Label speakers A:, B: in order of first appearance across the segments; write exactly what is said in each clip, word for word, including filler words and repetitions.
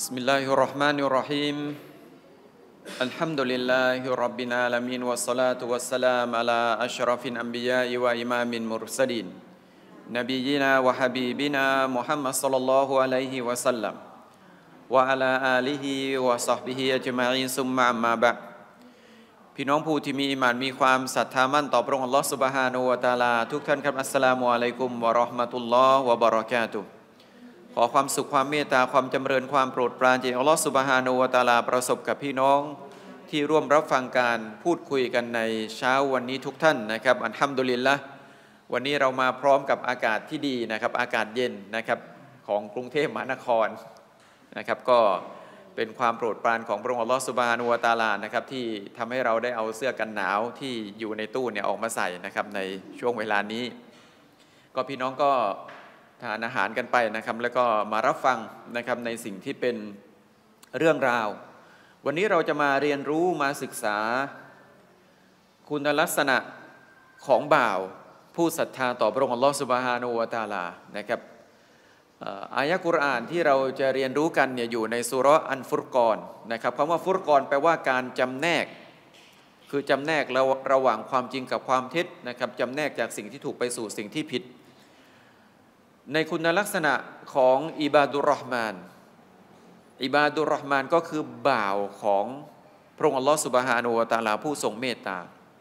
A: بسم الله الرحمن الرحيم الحمد لله رب العالمين والصلاة والسلام على أشرف الأنبياء وإمام المرسلين نبينا وحبيبنا محمد صلى الله عليه وسلم وعلى آله وصحبه أجمعين ثم أما بعدพี่น้องผู้ที่มีอีหม่านมีความศรัทธามั่นต่อพระองค์อัลเลาะห์ซุบฮานะฮูวะตะอาลาทุกท่านครับอัสสลามุอะลัยกุมวะเราะห์มะตุลลอฮ์วะบะเราะกาตุฮ์ขอความสุขความเมตตาความจำเริญความโปรดปรานจากอัลเลาะห์ซุบฮานะฮูวะตะอาลาประสบกับพี่น้องที่ร่วมรับฟังการพูดคุยกันในเช้าวันนี้ทุกท่านนะครับอัลฮัมดุลิลละห์วันนี้เรามาพร้อมกับอากาศที่ดีนะครับอากาศเย็นนะครับของกรุงเทพมหานครนะครับก็เป็นความโปรดปรานของพระองค์อัลเลาะห์ซุบฮานะฮูวะตะอาลานะครับที่ทำให้เราได้เอาเสื้อกันหนาวที่อยู่ในตู้เนี่ยออกมาใส่นะครับในช่วงเวลานี้ก็พี่น้องก็ทานอาหารกันไปนะครับแล้วก็มารับฟังนะครับในสิ่งที่เป็นเรื่องราววันนี้เราจะมาเรียนรู้มาศึกษาคุณลักษณะของบ่าวผู้ศรัทธาต่อพระองค์อัลเลาะห์ซุบฮานะฮูวะตะอาลานะครับอายะกุรอานที่เราจะเรียนรู้กันเนี่ยอยู่ในซูเราะห์อันฟุรกอนนะครับคำว่าฟุรกอนแปลว่าการจำแนกคือจำแนกระหว่างความจริงกับความเท็จนะครับจำแนกจากสิ่งที่ถูกไปสู่สิ่งที่ผิดในคุณลักษณะของอิบาดุรเราะห์มานอิบาดุรเราะห์มานก็คือบ่าวของพระองค์อัลเลาะห์ซุบฮานะฮูวะตะอาลาผู้ทรงเมตตา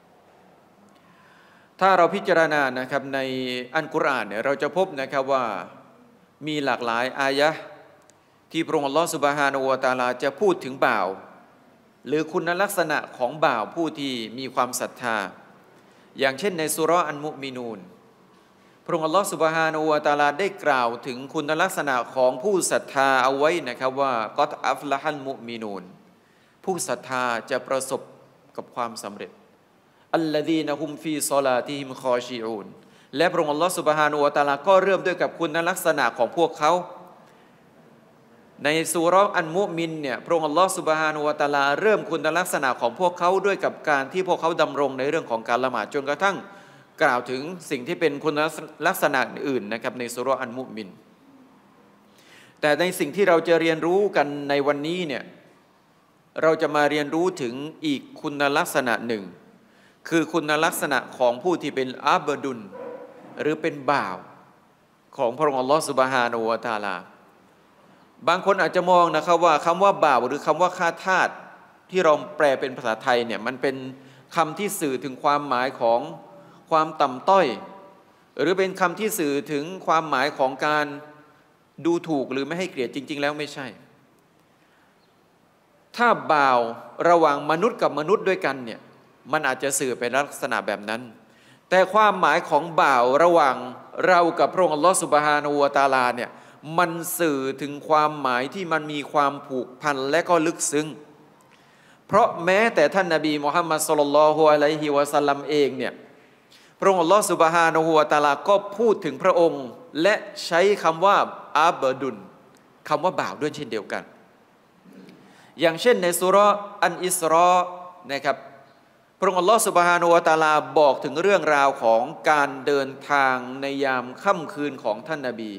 A: ถ้าเราพิจารณานะครับในอัลกุรอานเนี่ยเราจะพบนะครับว่ามีหลากหลายอายะห์ที่พระองค์อัลเลาะห์ซุบฮานะฮูวะตะอาลาจะพูดถึงบ่าวหรือคุณลักษณะของบ่าวผู้ที่มีความศรัทธาอย่างเช่นในซูเราะห์อันมุมินูนพระองค์อัลเลาะห์ซุบฮานะฮูวะตะอาลาได้กล่าวถึงคุณลักษณะของผู้ศรัทธาเอาไว้นะครับว่ากอดอัฟละฮัลมุมินูนผู้ศรัทธาจะประสบกับความสำเร็จอัลลดีนะฮุมฟีศอลาติฮิมคอชิอูนและพระองค์อัลเลาะห์ซุบฮานะฮูวะตะอาลาก็เริ่มด้วยกับคุณลักษณะของพวกเขาในซูเราะห์อันมุมินเนี่ยพระองค์อัลเลาะห์ซุบฮานะฮูวะตะอาลาเริ่มคุณลักษณะของพวกเขาด้วยกับการที่พวกเขาดำรงในเรื่องของการละหมาดจนกระทั่งกล่าวถึงสิ่งที่เป็นคุณลักษณะอื่นนะครับในซูเราะห์อันมุมินแต่ในสิ่งที่เราจะเรียนรู้กันในวันนี้เนี่ยเราจะมาเรียนรู้ถึงอีกคุณลักษณะหนึ่งคือคุณลักษณะของผู้ที่เป็นอับดุลหรือเป็นบ่าวของพระองค์อัลเลาะห์ซุบฮานะฮูวะตะอาลาบางคนอาจจะมองนะครับว่าคำว่าบ่าวหรือคำว่าข้าทาสที่เราแปลเป็นภาษาไทยเนี่ยมันเป็นคำที่สื่อถึงความหมายของความต่ำต้อยหรือเป็นคำที่สื่อถึงความหมายของการดูถูกหรือไม่ให้เกียรติจริงๆแล้วไม่ใช่ถ้าบ่าวระหว่างมนุษย์กับมนุษย์ด้วยกันเนี่ยมันอาจจะสื่อเป็นลักษณะแบบนั้นแต่ความหมายของบ่าวระหว่างเรากับพระองค์อัลเลาะห์ซุบฮานะฮูวะตะอาลาเนี่ยมันสื่อถึงความหมายที่มันมีความผูกพันและก็ลึกซึ้งเพราะแม้แต่ท่านนบีมุฮัมมัดศ็อลลัลลอฮุอะลัยฮิวะซัลลัมเองเนี่ยพระองค์อัลเลาะห์ซุบฮานะฮูวะตะอาลาก็พูดถึงพระองค์และใช้คำว่าอับดุลคำว่าบ่าวด้วยเช่นเดียวกันอย่างเช่นในซูเราะห์อันอิสรอนะครับพระองค์อัลเลาะห์ซุบฮานะฮูวะตะอาลาบอกถึงเรื่องราวของการเดินทางในยามค่ำคืนของท่านนบี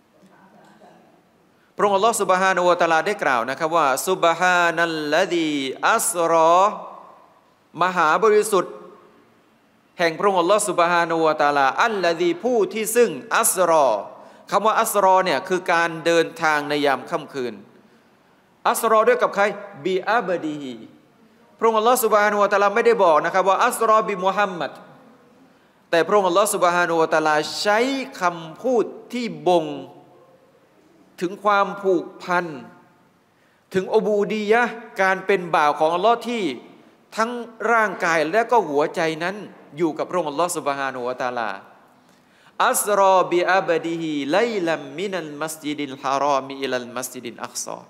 A: พระองค์อัลเลาะห์ซุบฮานะฮูวะตะอาลาได้กล่าวนะครับว่าซุบฮานัลลดีอัสรอมหาบริสุทธิ์แห่งพระองค์อัลเลาะห์ซุบฮานะฮูวะตะอาลาอัลลดีผู้ที่ซึ่งอัสรอคำว่าอัสรอเนี่ยคือการเดินทางในยามค่ำคืนอัสรอด้วยกับใครบิอับดีฮีพระองค์อัลเลาะห์ซุบฮานะฮูวะตะอาลาไม่ได้บอกนะครับว่าอัสรอบิมุฮัมมัดแต่พระองค์อัลเลาะห์ซุบฮานะฮูวะตะอาลาใช้คำพูดที่บ่งถึงความผูกพันถึงอบูดียะห์การเป็นบ่าวของอัลเลาะห์ที่ทั้งร่างกายและก็หัวใจนั้นอยู่กับพระองค์อัลเลาะห์ซุบฮานะฮูวะตะอาลาอัสรอบิอับดีฮีไลลัมมินัลมัสยิดิลฮารอมอิลัลมัสยิดิลอักษอ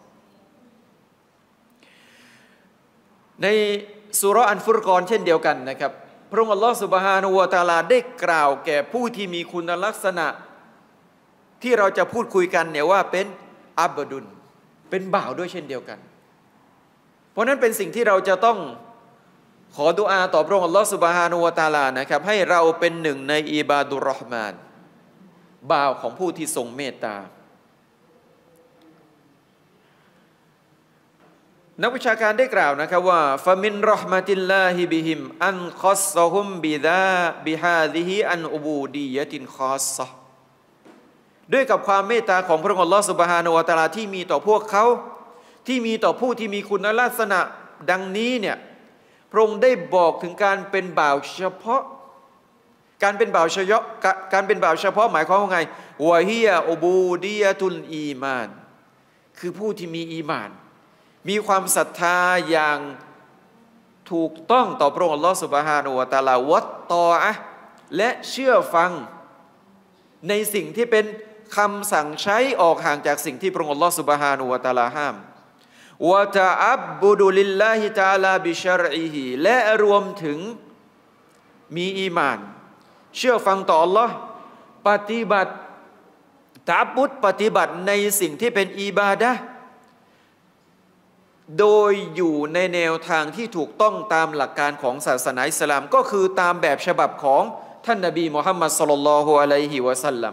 A: ในซูเราะห์อันฟุรกอนเช่นเดียวกันนะครับพระองค์อัลเลาะห์ซุบฮานะฮูวะตะอาลาได้กล่าวแก่ผู้ที่มีคุณลักษณะที่เราจะพูดคุยกันเนี่ยว่าเป็นอับดุลเป็นบ่าวด้วยเช่นเดียวกันเพราะนั้นเป็นสิ่งที่เราจะต้องขอดุอาต่อพระองค์อัลเลาะห์ซุบฮานะฮูวะตะอาลานะครับให้เราเป็นหนึ่งในอิบาดุรเราะห์มานบ่าวของผู้ที่ทรงเมตตานักวิชาการได้กล่าวนะครับว่าฟะมินรอห์มะติลลาฮิบิฮิมอันคอสซะฮุมบิดาบิฮาซิฮิอันอุบูดียะตินคอสซะห์ด้วยกับความเมตตาของพระองค์อัลลอฮฺซุบฮานะฮูวะตะอาลาที่มีต่อพวกเขาที่มีต่อผู้ที่มีคุณลักษณะดังนี้เนี่ยพระองค์ได้บอกถึงการเป็นบ่าวเฉพาะการเป็นบ่าวเฉพาะการเป็นบ่าวเฉพาะหมายความว่าไงวะฮียะอูบูดียะตุลอีมานคือผู้ที่มีอีมานมีความศรัทธาอย่างถูกต้องต่อพระองค์อัลลอฮฺซุบฮานะฮูวะตะอาลาวัตตออะห์และเชื่อฟังในสิ่งที่เป็นคำสั่งใช้ออกห่างจากสิ่งที่พระองค์อัลลอฮฺซุบฮานะฮูวะตะอาลาห้ามวะตะอับบุดุลิลลาฮิตะอาลาบิชรอิฮิและรวมถึงมีอีหม่านเชื่อฟังต่ออัลลอฮ์ปฏิบัติตะอับบุดปฏิบัติในสิ่งที่เป็นอิบาดะห์โดยอยู่ในแนวทางที่ถูกต้องตามหลักการของศาสนาอิสลามก็คือตามแบบฉบับของท่านนบีมุฮัมมัดศ็อลลัลลอฮุอะลัยฮิวะซัลลัม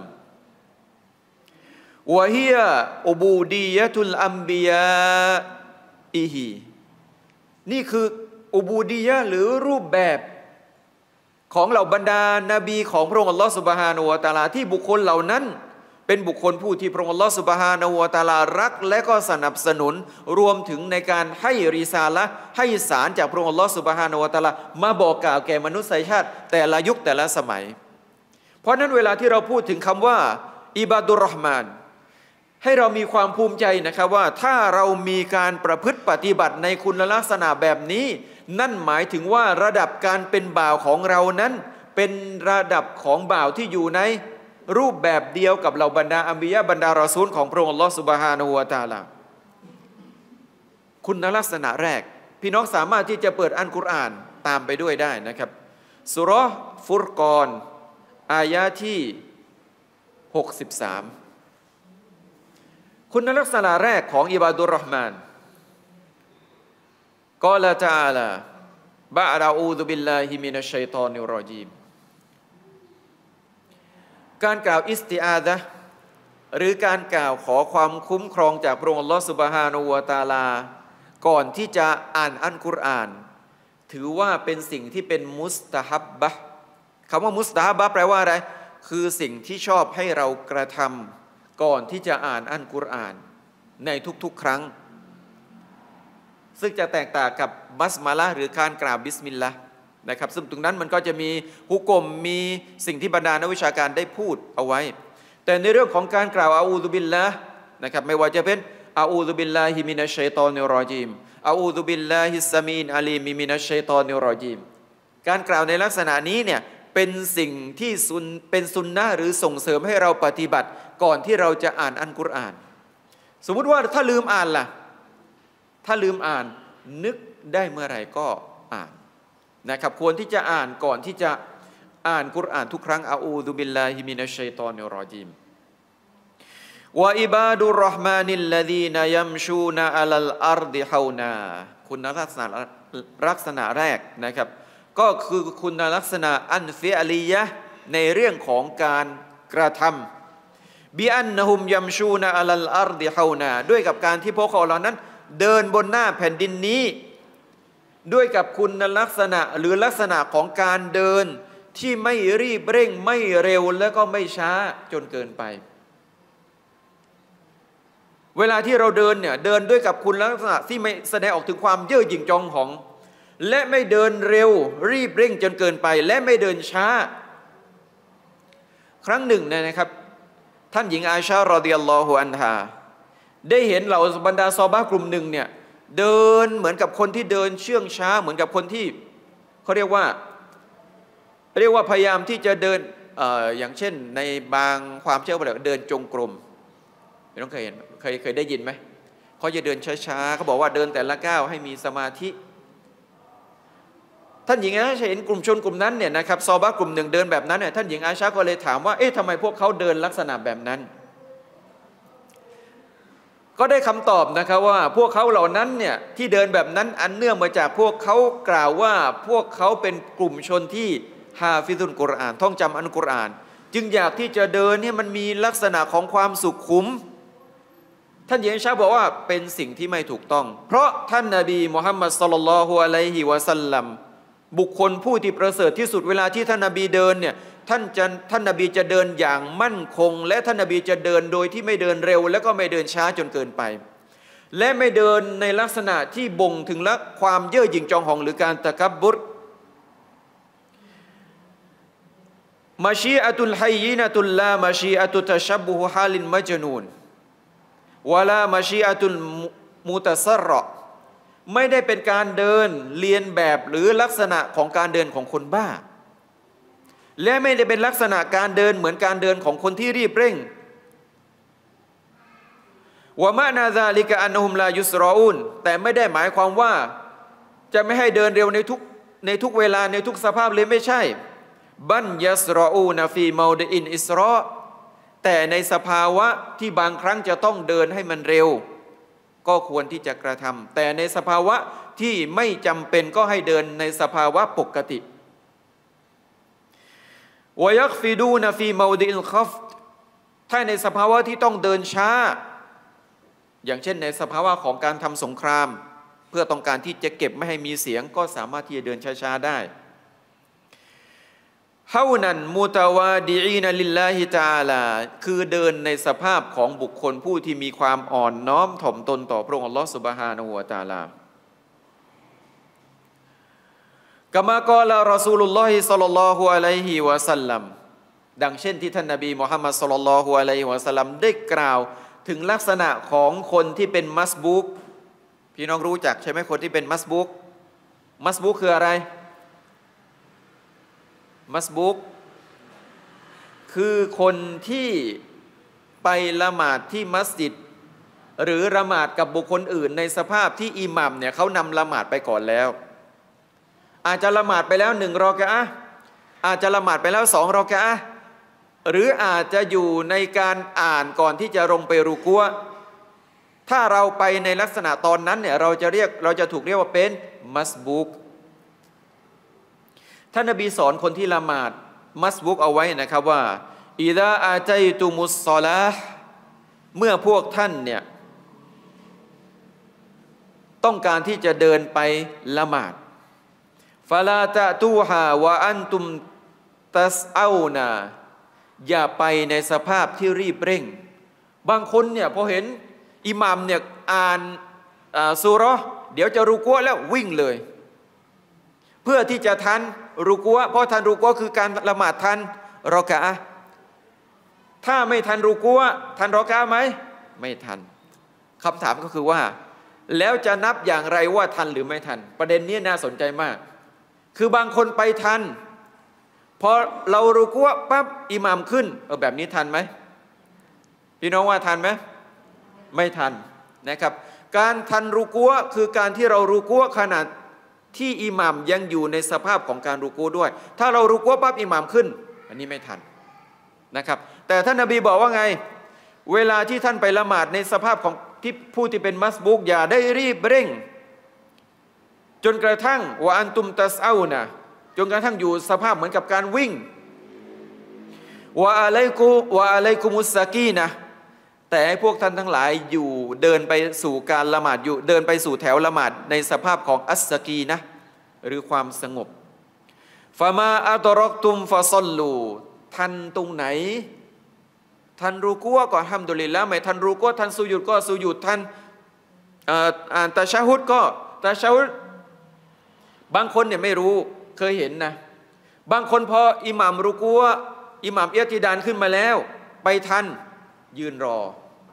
A: วะฮียะอุบูดียะตุลอัมบิยาอิฮินี่คืออุบูดียะหรือรูปแบบของเหล่าบรรดานาบีของพระองค์อัลลอฮฺซุบฮานะฮูวะตะอาลาที่บุคคลเหล่านั้นเป็นบุคคลผู้ที่พระองค์อัลลอฮฺซุบฮานะฮูวะตะอาลารักและก็สนับสนุนรวมถึงในการให้ริซาละห์ให้สารจากพระองค์อัลลอฮฺซุบฮานะฮูวะตะอาลามาบอกกล่าวแก่มนุษยชาติแต่ละยุคแต่ละสมัยเพราะนั้นเวลาที่เราพูดถึงคำว่าอิบาดุรเราะห์มานให้เรามีความภูมิใจนะครับว่าถ้าเรามีการประพฤติปฏิบัติในคุณลักษณะแบบนี้นั่นหมายถึงว่าระดับการเป็นบ่าวของเรานั้นเป็นระดับของบ่าวที่อยู่ในรูปแบบเดียวกับเหล่าบรรดาอัมบิยะห์บรรดารอซูลของพระองค์อัลลอฮฺซุบฮานะฮูวะตะอาลาคุณลักษณะแรกพี่น้องสามารถที่จะเปิดอัลกุรอานตามไปด้วยได้นะครับซูเราะห์ฟุรกอนอายะที่หกสิบสามคุณลักษณะแรกของอิบาดุรเราะห์มานกอลาตะอาลาบะเราะอูซุบิลลาฮิมินัชชัยฏอนิรรอญีมการกล่าวอิสติอาซะห์หรือการกล่าวขอความคุ้มครองจากพระองค์อัลลอฮฺซุบฮานะฮูวะตะอาลาก่อนที่จะอ่านอัลกุรอานถือว่าเป็นสิ่งที่เป็นมุสตะฮับบะห์คำว่ามุสตะฮับบะห์แปลว่าอะไรคือสิ่งที่ชอบให้เรากระทำก่อนที่จะอ่านอัลกุรอานในทุกๆครั้งซึ่งจะแตกต่างกับบัสมาละห์หรือการกล่าวบิสมิลลาห์นะครับซึ่งตรงนั้นมันก็จะมีฮุกมมีสิ่งที่บรรดานักวิชาการได้พูดเอาไว้แต่ในเรื่องของการกล่าวอาอูซุบิลลาห์นะครับไม่ว่าจะเป็นอาอูซุบิลลาฮิมินัชชัยฏอนิรรอญีมอาอูซุบิลลาฮิสซะมีนอะลีมมินัชชัยฏอนิรรอญีมการกล่าวในลักษณะนี้เนี่ยเป็นสิ่งที่ซุนเป็นซุนนะห์หรือส่งเสริมให้เราปฏิบัติก่อนที่เราจะอ่านอัลกุรอานสมมุติว่าถ้าลืมอ่านล่ะถ้าลืมอ่านนึกได้เมื่อไหร่ก็อ่านนะครับควรที่จะอ่านก่อนที่จะอ่านกุรอานทุกครั้งอาอูซุบิลลาฮิมินัชชัยฏอนิรรอญีมวะอิบาดุรเราะห์มานิลลซีนะยัมชูนะอะลัลอัรฎิฮาวนาคุณลักษณะลักษณะแรกนะครับก็คือคุณลักษณะอันฟิอลียะห์ในเรื่องของการกระทำบิอันนะฮุมยัมชูนะอะลัลอัรฎิฮาวนาด้วยกับการที่พวกเขาเหล่านั้นเดินบนหน้าแผ่นดินนี้ด้วยกับคุณลักษณะหรือลักษณะของการเดินที่ไม่รีบเร่งไม่เร็วและก็ไม่ช้าจนเกินไปเวลาที่เราเดินเนี่ยเดินด้วยกับคุณลักษณะที่ไม่แสดงออกถึงความเย่อหยิ่งจองหองและไม่เดินเร็วรีบเร่งจนเกินไปและไม่เดินช้าครั้งหนึ่งนะครับท่านหญิงอาอิชะห์รอฎิยัลลอฮุอันฮาได้เห็นเหล่าบรรดาซอฮาบะห์กลุ่มหนึ่งเนี่ยเดินเหมือนกับคนที่เดินเชื่องช้าเหมือนกับคนที่เขาเรียกว่าเรียกว่าพยายามที่จะเดิน เอ่อ อย่างเช่นในบางความเชื่อว่าเดินจงกรมไม่ต้องเคยเห็นเคยเคยได้ยินไหมเขาจะเดินช้าๆเขาบอกว่าเดินแต่ละก้าวให้มีสมาธิท่านหญิงอาอิชะห์เห็นกลุ่มชนกลุ่มนั้นเนี่ยนะครับซอฮาบะห์กลุ่มหนึ่งเดินแบบนั้นเนี่ยท่านหญิงอาอิชะห์ก็เลยถามว่าเอ๊ะทำไมพวกเขาเดินลักษณะแบบนั้นก็ได้คำตอบนะครับว่าพวกเขาเหล่านั้นเนี่ยที่เดินแบบนั้นอันเนื่องมาจากพวกเขากล่าวว่าพวกเขาเป็นกลุ่มชนที่ฮาฟิซุลกุรอานท่องจำอัลกุรอานจึงอยากที่จะเดินให้มันมีลักษณะของความสุขุมท่านเยนชาบอกว่าเป็นสิ่งที่ไม่ถูกต้องเพราะท่านนบีมุฮัมมัดศ็อลลัลลอฮุอะลัยฮิวะซัลลัมบุคคลผู้ที่ประเสริฐที่สุดเวลาที่ท่านนบีเดินเนี่ยท่านจะท่านนบีจะเดินอย่างมั่นคงและท่านนบีจะเดินโดยที่ไม่เดินเร็วและก็ไม่เดินช้าจนเกินไปและไม่เดินในลักษณะที่บ่งถึงละความเย่อหยิ่งจองหองหรือการตะกับบรุมาชีอะตุลฮัยยินะตุลลามาชีอะตุตะชับบุฮุฮาลินมัจนูนวะลามาชีอะตุลมุตะซัรเราะไม่ได้เป็นการเดินเลียนแบบหรือลักษณะของการเดินของคนบ้าและไม่ได้เป็นลักษณะการเดินเหมือนการเดินของคนที่รีบเร่งวะมะนาซาลิกะอันนะฮุมลายุสรออูนแต่ไม่ได้หมายความว่าจะไม่ให้เดินเร็วในทุกในทุกเวลาในทุกสภาพเลยไม่ใช่บันยัสรออูนฟีเมาดอินอิสรอแต่ในสภาวะที่บางครั้งจะต้องเดินให้มันเร็วก็ควรที่จะกระทำแต่ในสภาวะที่ไม่จำเป็นก็ให้เดินในสภาวะปกติวะยักฟิดูนฟีเมาดิลคัฟถ้าในสภาวะที่ต้องเดินช้าอย่างเช่นในสภาวะของการทำสงครามเพื่อต้องการที่จะเก็บไม่ให้มีเสียงก็สามารถที่จะเดินช้าๆได้ฮาวนันมุตาวาดีอีนลิลลาฮิตะอาลาคือเดินในสภาพของบุคคลผู้ที่มีความอ่อนน้อมถ่อมตนต่อพระองค์อัลลอฮฺซุบฮานะฮูวะตะอาลากะมากอลารอซูลุลลอฮิศ็อลลัลลอฮุอะลัยฮิวะซัลลัมดังเช่นที่ท่านนบีมุฮัมมัดศ็อลลัลลอฮุอะลัยฮิวะซัลลัมได้กล่าวถึงลักษณะของคนที่เป็นมัสบูกพี่น้องรู้จักใช่ไหมคนที่เป็นมัสบูกมัสบูกคืออะไรมัสบูกคือคนที่ไปละหมาดที่มัสยิดหรือละหมาดกับบุคคลอื่นในสภาพที่อิหมัมเนี่ยเขานำละหมาดไปก่อนแล้วอาจจะละหมาดไปแล้วหนึ่งรอกะอะห์อาจจะละหมาดไปแล้วสองรอกะอะห์หรืออาจจะอยู่ในการอ่านก่อนที่จะลงไปรุกัวถ้าเราไปในลักษณะตอนนั้นเนี่ยเราจะเรียกเราจะถูกเรียกว่าเป็นมัสบูกท่านนบีสอนคนที่ละหมาดมัสบุกเอาไว้นะครับว่าอิดะอาตัยตุมุสศอลาห์เมื่อพวกท่านเนี่ยต้องการที่จะเดินไปละหมาดฟะลาตะตูฮาวะอันตุมตัสเอานาอย่าไปในสภาพที่รีบเร่งบางคนเนี่ยพอเห็นอิหมัมเนี่ยอ่านซูเราะห์เดี๋ยวจะรุกัวแล้ววิ่งเลยเพื่อที่จะทันรุกัวเพราะทันรุกัวคือการละหมาดทันรอกะอะห์ถ้าไม่ทันรุกัวทันรอกะอะห์ไหมไม่ทันคำถามก็คือว่าแล้วจะนับอย่างไรว่าทันหรือไม่ทันประเด็นนี้น่าสนใจมากคือบางคนไปทันพอเรารุกัวปั๊บอิหมัมขึ้นเออแบบนี้ทันไหมพี่น้องว่าทันไหมไม่ทันนะครับการทันรุกัวคือการที่เรารุกัวขณะที่อิหมัมยังอยู่ในสภาพของการรุกูด้วยถ้าเรารุกูปั๊บอิหมัมขึ้นอันนี้ไม่ทันนะครับแต่ท่านนบีบอกว่าไงเวลาที่ท่านไปละหมาดในสภาพของที่ผู้ที่เป็นมัสบุกอย่าได้รีบเร่งจนกระทั่งวะอันตุมตัสเอานะจนกระทั่งอยู่สภาพเหมือนกับการวิ่งวะอะลัยกุวะอะลัยกุมุสซะกีนะแต่ให้พวกท่านทั้งหลายอยู่เดินไปสู่การละหมาดอยู่เดินไปสู่แถวละหมาดในสภาพของอัสซะกีนะหรือความสงบฟามาอัตรอกตุมฟาซอลลูทันตรงไหนทันรุกัวก็อัลฮัมดุลิลละห์ไม่ทันรุกัวทันสุญูดก็สุญูดทันอ่านตะชะฮุดก็ตะชะฮุดบางคนเนี่ยไม่รู้เคยเห็นนะบางคนพออิหม่ามรุกัวอิหม่ามอิอติดานขึ้นมาแล้วไปทันยืนรอ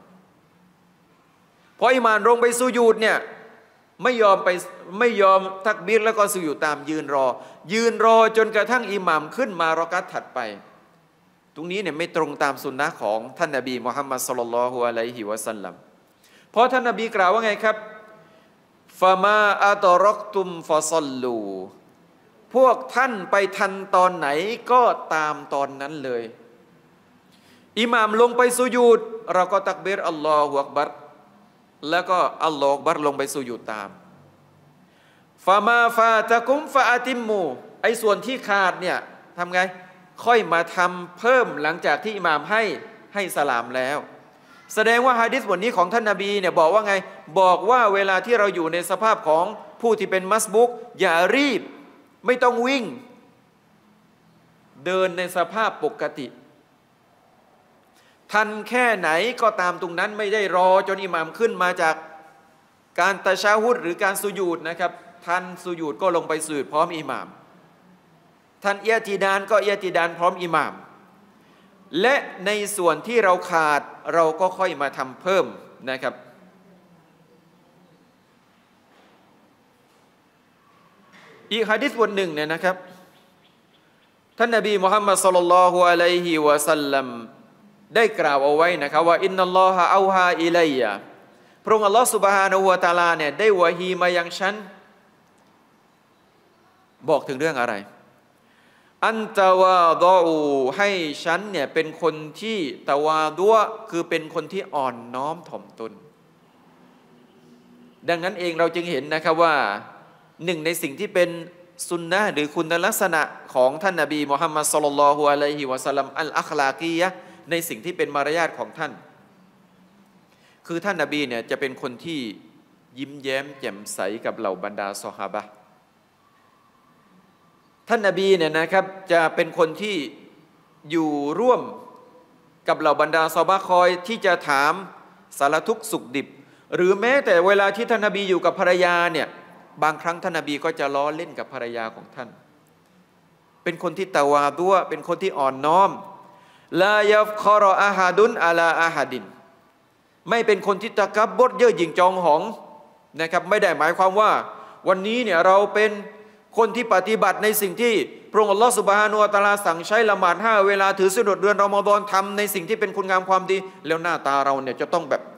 A: พออิหม่ามลงไปสุญูดเนี่ยไม่ยอมไปไม่ยอมตักบีรแล้วก็สุญูดตามยืนรอยืนรอจนกระทั่งอิหม่ามขึ้นมารอกะห์ถัดไปตรงนี้เนี่ยไม่ตรงตามสุนนะของท่านนบีมุฮัมมัดศ็อลลัลลอฮุอะลัยฮิวะซัลลัมเพราะท่านนบีกล่าวว่าไงครับฟามาอัตรอกตุมฟาซอลลูพวกท่านไปทันตอนไหนก็ตามตอนนั้นเลยอิหม่ามลงไปสุญูดเราก็ตักบีรอัลลอฮุอักบัรแล้วก็อัลลอฮุอักบัรลงไปสุญูดตามฟามาฟาตะกุมฟาอาติมมูไอ้ส่วนที่ขาดเนี่ยทำไงค่อยมาทำเพิ่มหลังจากที่อิหม่ามให้ให้สลามแล้วแสดงว่าหะดีษบทนี้ของท่านนบีเนี่ยบอกว่าไงบอกว่าเวลาที่เราอยู่ในสภาพของผู้ที่เป็นมัสบุกอย่ารีบไม่ต้องวิ่งเดินในสภาพปกติทันแค่ไหนก็ตามตรงนั้นไม่ได้รอจนอิหม่ามขึ้นมาจากการตะชะฮุดหรือการสุญูดนะครับทันสุญูดก็ลงไปสุญูดพร้อมอิหม่ามทันเอียติดานก็เอียติดานพร้อมอิหม่ามและในส่วนที่เราขาดเราก็ค่อยมาทำเพิ่มนะครับอีกหะดีษบทหนึ่งเนี่ยนะครับท่านนบีมุฮัมมัดศ็อลลัลลอฮุอะลัยฮิวะซัลลัมได้กล่าวเอาไว้นะครับว่าอินนัลลอฮะเอาฮาอิลัยยะพระองค์อัลลอฮฺซุบฮานะฮูวะตะอาลาเนี่ยได้วะฮีมายังฉันบอกถึงเรื่องอะไรอันตะวาดออูให้ฉันเนี่ยเป็นคนที่ตะวาดัวคือเป็นคนที่อ่อนน้อมถ่อมตนดังนั้นเองเราจึงเห็นนะครับว่าหนึ่งในสิ่งที่เป็นสุนนะหรือคุณลักษณะของท่านนบีมุฮัมมัดศ็อลลัลลอฮุอะลัยฮิวะซัลลัมอัลอัคลากียะห์ในสิ่งที่เป็นมารยาทของท่านคือท่านนบีเนี่ยจะเป็นคนที่ยิ้มแย้มแจ่มใสกับเหล่าบรรดาซอฮาบะห์ท่านนบีเนี่ยนะครับจะเป็นคนที่อยู่ร่วมกับเหล่าบรรดาซอฮาบะห์คอยที่จะถามสารทุกข์สุขดิบหรือแม้แต่เวลาที่ท่านนบีอยู่กับภรรยาเนี่ยบางครั้งท่านนบีก็จะล้อเล่นกับภรรยาของท่านเป็นคนที่ตะวาดัวเป็นคนที่อ่อนน้อมลายัฟคอรออาฮาดุนอาลาอาฮาดินไม่เป็นคนที่ตะกับบดเย่อหยิ่งจองหองนะครับไม่ได้หมายความว่าวันนี้เนี่ยเราเป็นคนที่ปฏิบัติในสิ่งที่พระองค์อัลลอฮฺซุบฮานะฮูวะตะอาลาสั่งใช้ละหมาดห้าเวลาถือศีลอดเดือนรอมฎอนทำในสิ่งที่เป็นคุณงามความดีแล้วหน้าตาเราเนี่ยจะต้องแบบ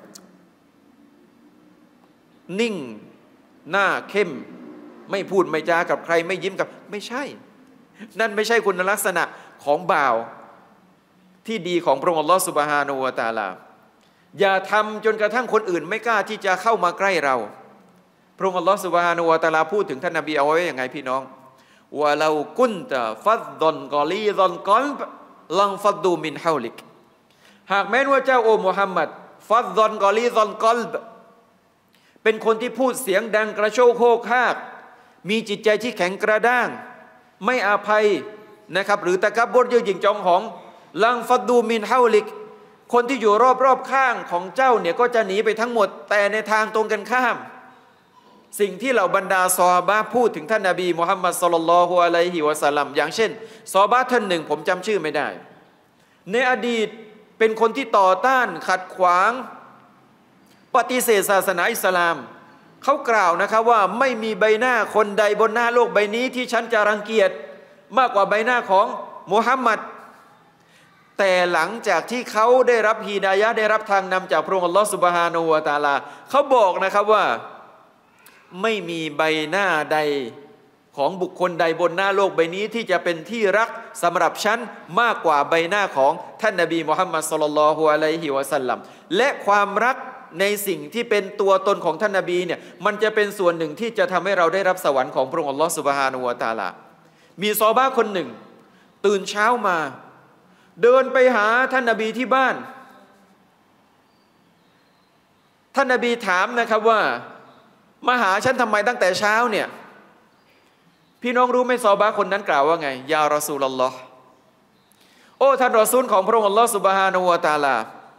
A: นิ่งหน้าเข้มไม่พูดไม่จากับใครไม่ยิ้มกับไม่ใช่นั่นไม่ใช่คุณลักษณะของบ่าวที่ดีของพระองค์อัลลอฮฺซุบฮานะฮูวะตะอาลาอย่าทำจนกระทั่งคนอื่นไม่กล้าที่จะเข้ามาใกล้เราพระองค์อัลลอฮฺซุบฮานะฮูวะตะอาลาพูดถึงท่านนบีเอาไว้อย่างไงพี่น้องวะลากุนตะฟัดดอนกอลีดอนกอลบลังฟัดดูมินฮาวลิกหากแม้ว่าเจ้าโอมุฮัมมัดฟัดดอนกอลีดอนกอลบเป็นคนที่พูดเสียงดังกระโชกโฮกฮากมีจิตใจที่แข็งกระด้างไม่อาภัยนะครับหรือตะกับบดเย่อหยิ่งจองหองลังฟัดดูมินฮาวลิกคนที่อยู่รอบๆข้างของเจ้าเนี่ยก็จะหนีไปทั้งหมดแต่ในทางตรงกันข้ามสิ่งที่เหล่าบรรดาซอฮาบะห์พูดถึงท่านนบีมุฮัมมัดศ็อลลัลลอฮุอะลัยฮิวะซัลลัมอย่างเช่นซอฮาบะห์ท่านหนึ่งผมจำชื่อไม่ได้ในอดีตเป็นคนที่ต่อต้านขัดขวางปฏิเสธศาสนาอิสลามเขากล่าวนะครับว่าไม่มีใบหน้าคนใดบนหน้าโลกใบนี้ที่ฉันจะรังเกียจมากกว่าใบหน้าของมุฮัมมัดแต่หลังจากที่เขาได้รับฮีดายะห์ได้รับทางนำจากพระองค์อัลลอฮฺซุบฮานะฮูวะตะอาลาเขาบอกนะครับว่าไม่มีใบหน้าใดของบุคคลใดบนหน้าโลกใบนี้ที่จะเป็นที่รักสำหรับฉันมากกว่าใบหน้าของท่านนบีมุฮัมมัดศ็อลลัลลอฮุอะลัยฮิวะซัลลัมและความรักในสิ่งที่เป็นตัวตนของท่านนบีเนี่ยมันจะเป็นส่วนหนึ่งที่จะทำให้เราได้รับสวรรค์ของพระองค์อัลลอฮฺซุบฮานะฮูวะตะอาลามีซอฮาบะห์คนหนึ่งตื่นเช้ามาเดินไปหาท่านนบีที่บ้านท่านนบีถามนะครับว่ามาหาฉันทำไมตั้งแต่เช้าเนี่ยพี่น้องรู้ไหมซอฮาบะห์คนนั้นกล่าวว่าไงยารอซูลุลลอฮ์โอ้ท่านรอซูลของพระองค์อัลลอฮฺซุบฮานะฮูวะตะอาลา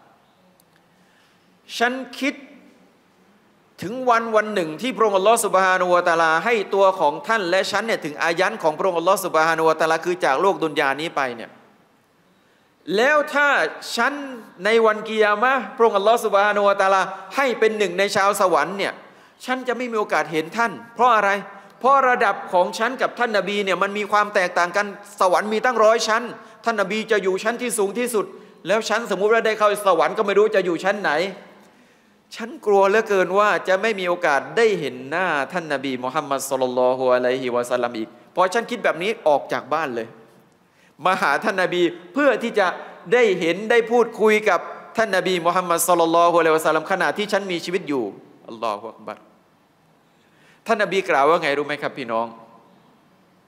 A: ฉันคิดถึงวันวันหนึ่งที่พระองค์อัลลอฮฺซุบฮานะฮูวะตะอาลาให้ตัวของท่านและฉันเนี่ยถึงอายันของพระองค์อัลลอฮฺซุบฮานะฮูวะตะอาลาคือจากโลกดุนยานี้ไปเนี่ยแล้วถ้าฉันในวันกิยามะห์พระองค์อัลลอฮฺซุบฮานะฮูวะตะอาลาให้เป็นหนึ่งในชาวสวรรค์เนี่ยฉันจะไม่มีโอกาสเห็นท่านเพราะอะไรเพราะระดับของฉันกับท่านนบีเนี่ยมันมีความแตกต่างกันสวรรค์มีตั้งร้อยชั้นท่านนบีจะอยู่ชั้นที่สูงที่สุดแล้วฉันสมมุติว่าได้เข้าสวรรค์ก็ไม่รู้จะอยู่ชั้นไหนฉันกลัวเหลือเกินว่าจะไม่มีโอกาสได้เห็นหน้าท่านนบีมุฮัมมัดศ็อลลัลลอฮุอะลัยฮิวะซัลลัมอีกพอฉันคิดแบบนี้ออกจากบ้านเลยมาหาท่านนบีเพื่อที่จะได้เห็นได้พูดคุยกับท่านนบีมุฮัมมัดศ็อลลัลลอฮุอะลัยฮิวะซัลลัมขณะที่ฉันมีชีวิตอยู่อัลลอฮฺอักบัรท่านนบีกล่าวว่าไงรู้ไหมครับพี่น้อง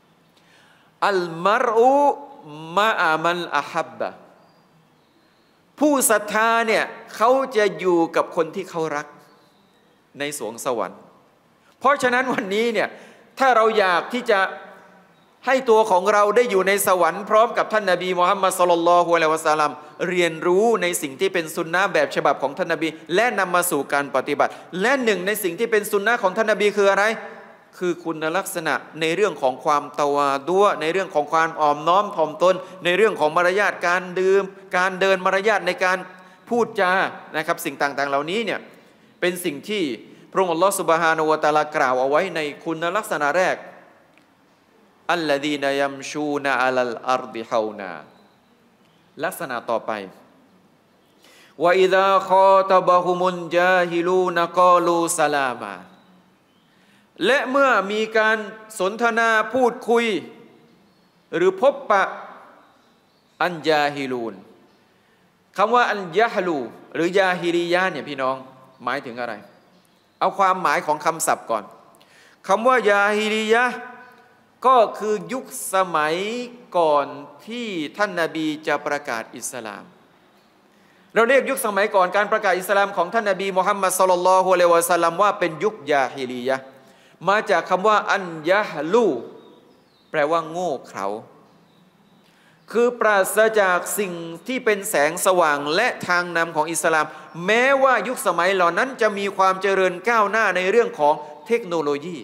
A: อัลมารอูมะอามันอะฮับบะผู้ศรัทธาเนี่ยเขาจะอยู่กับคนที่เขารักในสวงสวรรค์เพราะฉะนั้นวันนี้เนี่ยถ้าเราอยากที่จะให้ตัวของเราได้อยู่ในสวรรค์พร้อมกับท่านนบีมุฮัมมัดศ็อลลัลลอฮุอะลัยฮิวะซัลลัมเรียนรู้ในสิ่งที่เป็นสุนนะห์แบบฉบับของท่านนบีและนำมาสู่การปฏิบัติและหนึ่งในสิ่งที่เป็นสุนนะห์ของท่านนบีคืออะไรคือคุณลักษณะในเรื่องของความตะวาดุอ์ในเรื่องของความอ่อนน้อมถ่อมตนในเรื่องของมารยาทการดื่มการเดินมารยาทในการพูดจานะครับสิ่งต่างๆเหล่านี้เนี่ยเป็นสิ่งที่พระองค์อัลลอฮฺซุบฮานะฮูวะตะอาลากล่าวเอาไว้ในคุณลักษณะแรกอัลลดีนยัมชูนาอัลลอัรฎิฮาวนาลักษณะต่อไปวะอิซาคอตะบะฮุมุนจาฮิลูนกอลูสลามาและเมื่อมีการสนทนาพูดคุยหรือพบปะอันยาฮิลูนคำว่าอันยะฮลูหรือยาฮิริยะเนี่ยพี่น้องหมายถึงอะไรเอาความหมายของคำศัพท์ก่อนคำว่ายาฮิริยะก็คือยุคสมัยก่อนที่ท่านนบีจะประกาศอิสลามเราเรียกยุคสมัยก่อนการประกาศอิสลามของท่านนบีมุฮัมมัดศ็อลลัลลอฮุอะลัยฮิวะซัลลัมว่าเป็นยุคยาฮิริยะห์มาจากคำว่าอันยะฮลูแปลว่าโง่เขลาคือปราศจากสิ่งที่เป็นแสงสว่างและทางนำของอิสลามแม้ว่ายุคสมัยเหล่านั้นจะมีความเจริญก้าวหน้าในเรื่องของเทคโนโลยี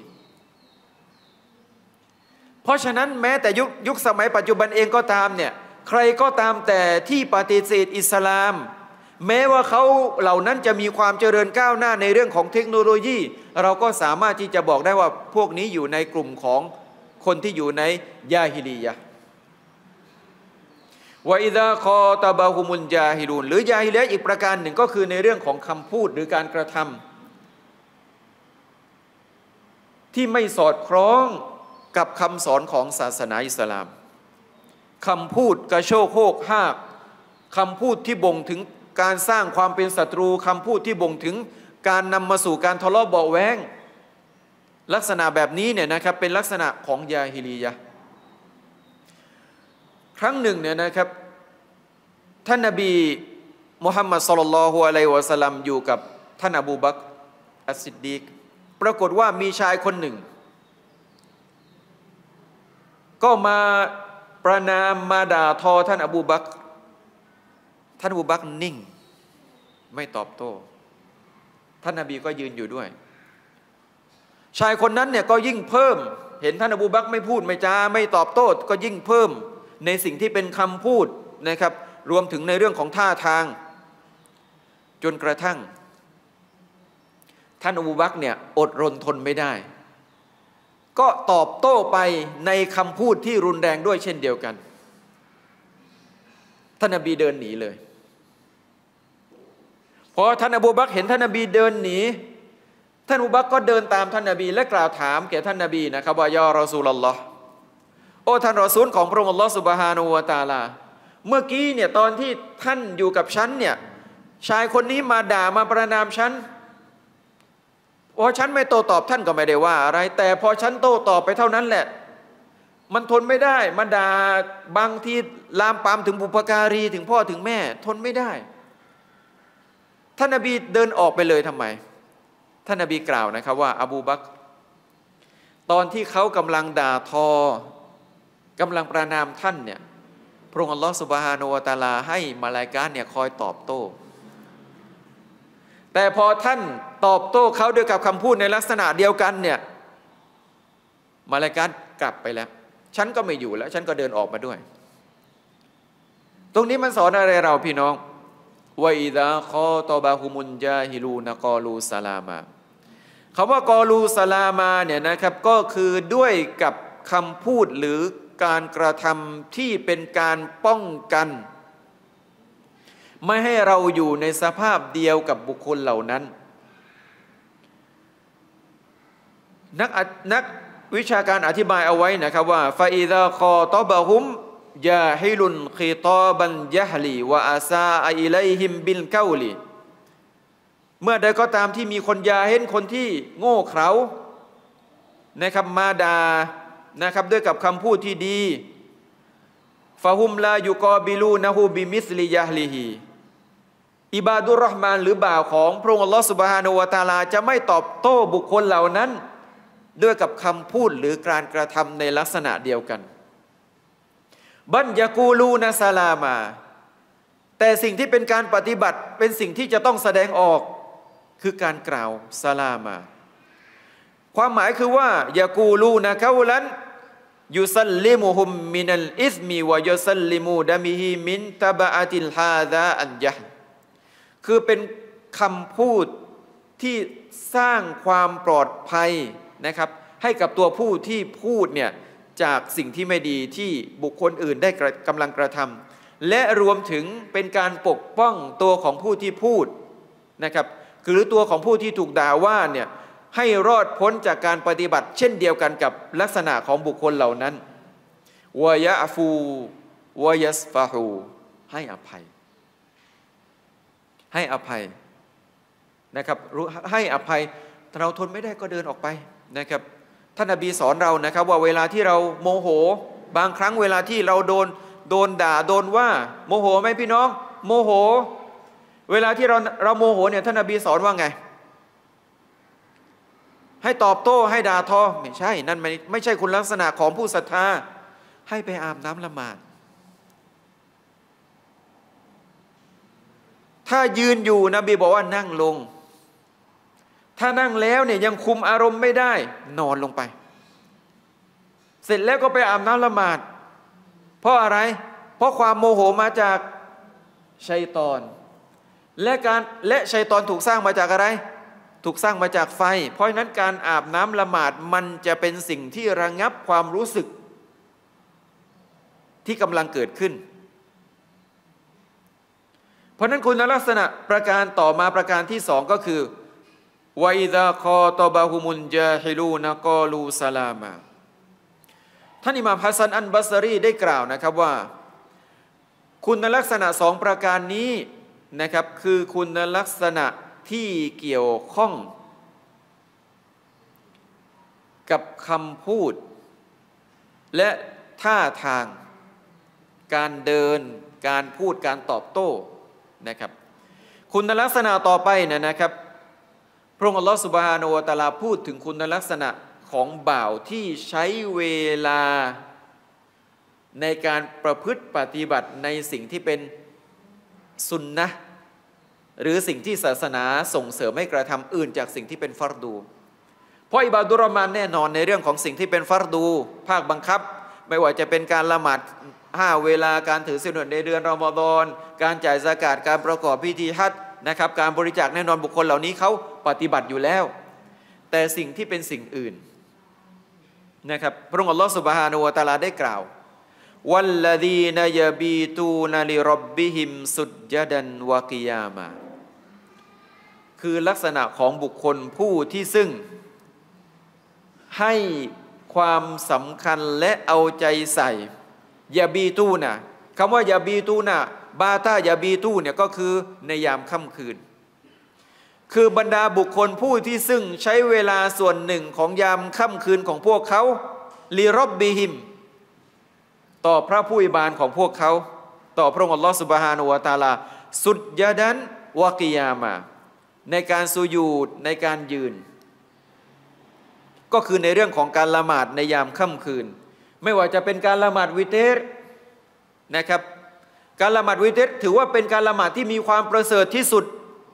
A: เพราะฉะนั้นแม้แต่ยุคยุคสมัยปัจจุบันเองก็ตามเนี่ยใครก็ตามแต่ที่ปฏิเสธอิสลามแม้ว่าเขาเหล่านั้นจะมีความเจริญก้าวหน้าในเรื่องของเทคโนโลยีเราก็สามารถที่จะบอกได้ว่าพวกนี้อยู่ในกลุ่มของคนที่อยู่ในยาฮิลียะห์วะอิซาคอตะบะฮุมุนจาฮิลูนหรือยาฮิลียะห์อีกประการหนึ่งก็คือในเรื่องของคำพูดหรือการกระทำที่ไม่สอดคล้องกับคำสอนของศาสนาอิสลามคำพูดกระโชกโฮกฮากคำพูดที่บ่งถึงการสร้างความเป็นศัตรูคำพูดที่บ่งถึงการนำมาสู่การทะเลาะเบาะแว้งลักษณะแบบนี้เนี่ยนะครับเป็นลักษณะของยาฮิลียะห์ครั้งหนึ่งเนี่ยนะครับท่านนบีมุฮัมมัดศ็อลลัลลอฮุอะลัยฮิวะซัลลัมอยู่กับท่านอบูบักรอัสซิดดีกปรากฏว่ามีชายคนหนึ่งก็มาประนามมาด่าทอท่านอบูบักรท่านอบูบักรนิ่งไม่ตอบโต้ท่านนบีก็ยืนอยู่ด้วยชายคนนั้นเนี่ยก็ยิ่งเพิ่มเห็นท่านอบูบักรไม่พูดไม่จาไม่ตอบโต้ก็ยิ่งเพิ่มในสิ่งที่เป็นคำพูดนะครับรวมถึงในเรื่องของท่าทางจนกระทั่งท่านอบูบักรเนี่ยอดรนทนไม่ได้ก็ตอบโต้ไปในคำพูดที่รุนแรงด้วยเช่นเดียวกันท่านนบีเดินหนีเลยพอท่านอบูบักรเห็นท่านนบีเดินหนีท่านอบูบักรก็เดินตามท่านนบีและกล่าวถามแก่ท่านนบีนะครับว่ายารอซูลุลลอฮ์โอ้ท่านรอซูลของพระองค์อัลลอฮ์ซุบฮานะฮูวะตะอาลาเมื่อกี้เนี่ยตอนที่ท่านอยู่กับฉันเนี่ยชายคนนี้มาด่ามาประณามฉันพอฉันไม่โต้ตอบท่านก็ไม่ได้ว่าอะไรแต่พอฉันโต้ตอบไปเท่านั้นแหละมันทนไม่ได้มาด่าบางทีลามปามถึงบุพการีถึงพ่อถึงแม่ทนไม่ได้ท่านนบีเดินออกไปเลยทำไมท่านนบีกล่าวนะครับว่าอบูบักรตอนที่เขากำลังด่าทอกำลังประณามท่านเนี่ยพระองค์อัลลอฮฺซุบฮานะฮูวะตะอาลาให้มลาอิกะฮ์เนี่ยคอยตอบโต้แต่พอท่านตอบโต้เขาด้วยกับคำพูดในลักษณะเดียวกันเนี่ยมลาอิกะฮ์กลับไปแล้วฉันก็ไม่อยู่แล้วฉันก็เดินออกมาด้วยตรงนี้มันสอนอะไรเราพี่น้องวะอิซาคอตอบะฮุมุนจาฮิลูนกอลูสลามาคำว่ากอลูสลามาเนี่ยนะครับก็คือด้วยกับคำพูดหรือการกระทำที่เป็นการป้องกันไม่ให้เราอยู่ในสภาพเดียวกับบุคคลเหล่านั้นนักนักวิชาการอธิบายเอาไว้นะครับว่าฟาอิซาคอตอบะฮุมยาฮิลุนคีตอบันยะฮลีวะอาซาอิลัยฮิมบิลเกาลีเมื่อใดก็ตามที่มีคนยาเห็นคนที่โง่เขลานะครับมาดานะครับด้วยกับคำพูดที่ดีฟะฮุมลายุกอบิลูนะฮูบิมิสลิยะฮลีฮีอิบาดุรเราะห์มานหรือบ่าวของพระองค์อัลลอฮฺซุบฮานะฮูวะตะอาลาจะไม่ตอบโต้บุคคลเหล่านั้นด้วยกับคำพูดหรือการกระทำในลักษณะเดียวกันบันยะกูลูนะซาลามาแต่สิ่งที่เป็นการปฏิบัติเป็นสิ่งที่จะต้องแสดงออกคือการกล่าวซาลามาความหมายคือว่ายะกูลูนะกาวลันยุซัลลิมุฮุมมินัลอิซมีวะยุซัลลิมูดะมิฮิมินตะบะอะติลฮาซาอันยะคือเป็นคำพูดที่สร้างความปลอดภัยนะครับให้กับตัวผู้ที่พูดเนี่ยจากสิ่งที่ไม่ดีที่บุคคลอื่นได้กำลังกระทำและรวมถึงเป็นการปกป้องตัวของผู้ที่พูดนะครับหรือตัวของผู้ที่ถูกด่าว่าเนี่ยให้รอดพ้นจากการปฏิบัติเช่นเดียวกันกับลักษณะของบุคคลเหล่านั้นวะยะฟูวะยัสฟะฮูให้อภัยให้อภัยนะครับให้อภัยเราทนไม่ได้ก็เดินออกไปนะครับท่านนบีสอนเรานะครับว่าเวลาที่เราโมโหบางครั้งเวลาที่เราโดนโดนด่าโดนว่าโมโหไหมพี่น้องโมโหเวลาที่เราเราโมโหเนี่ยท่านนบีสอนว่าไงให้ตอบโต้ให้ด่าทอไม่ใช่นั่นไม่ไม่ใช่คุณลักษณะของผู้ศรัทธาให้ไปอาบน้ำละหมาดถ้ายืนอยู่นบีบอกว่านั่งลงถ้านั่งแล้วเนี่ยยังคุมอารมณ์ไม่ได้นอนลงไปเสร็จแล้วก็ไปอาบน้ำละหมาดเพราะอะไรเพราะความโมโหมาจากชัยฏอนและการและชัยฏอนถูกสร้างมาจากอะไรถูกสร้างมาจากไฟเพราะฉะนั้นการอาบน้ำละหมาดมันจะเป็นสิ่งที่ระงับความรู้สึกที่กำลังเกิดขึ้นเพราะนั้นคุณลักษณะประการต่อมาประการที่สองก็คือวะอิซาคอตบะฮุมุลญาฮิลูนะกอลูซาลามาท่านอิหม่ามฮัสซันอัลบัศรีได้กล่าวนะครับว่าคุณลักษณะสองประการนี้นะครับคือคุณลักษณะที่เกี่ยวข้องกับคำพูดและท่าทางการเดินการพูดการตอบโต้นะครับคุณลักษณะต่อไปนะนะครับพระองค์อัลลอฮฺซุบฮานะฮูวะตะอาลาพูดถึงคุณลักษณะของบ่าวที่ใช้เวลาในการประพฤติปฏิบัติในสิ่งที่เป็นสุนนะห์หรือสิ่งที่ศาสนาส่งเสริมให้กระทำอื่นจากสิ่งที่เป็นฟัรดูเพราะอิบาดุรเราะห์มานแน่นอนในเรื่องของสิ่งที่เป็นฟัรดูภาคบังคับไม่ว่าจะเป็นการละหมาดห้าเวลาการถือศีลอดในเดือนรอมฎอนการจ่ายซะกาตการประกอบพิธีฮัจญ์นะครับการบริจาคแน่นอนบุคคลเหล่านี้เขาปฏิบัติอยู่แล้วแต่สิ่งที่เป็นสิ่งอื่นนะครับพระองค์อัลลอฮฺซุบฮานะฮูวะตะอาลาได้กล่าววัลลดีนยะบีตูนลิร็อบบิฮิมสุจญดันวะกิยามะคือลักษณะของบุคคลผู้ที่ซึ่งให้ความสำคัญและเอาใจใส่ยาบีตูนะคำว่ายาบีตูนะบาตายาบีตูเนี่ยก็คือในยามค่ำคืนคือบรรดาบุคคลผู้ที่ซึ่งใช้เวลาส่วนหนึ่งของยามค่ำคืนของพวกเขาลิร็อบบิฮิมต่อพระผู้อิบานของพวกเขาต่อพระองค์อัลลอฮฺซุบฮานะฮูวะตะอาลาสุจญดันวะกิยามะในการสุญูดในการยืนก็คือในเรื่องของการละหมาดในยามค่ำคืนไม่ว่าจะเป็นการละหมาดวิเตรนะครับการละหมาดวิเตรถือว่าเป็นการละหมาดที่มีความประเสริฐที่สุด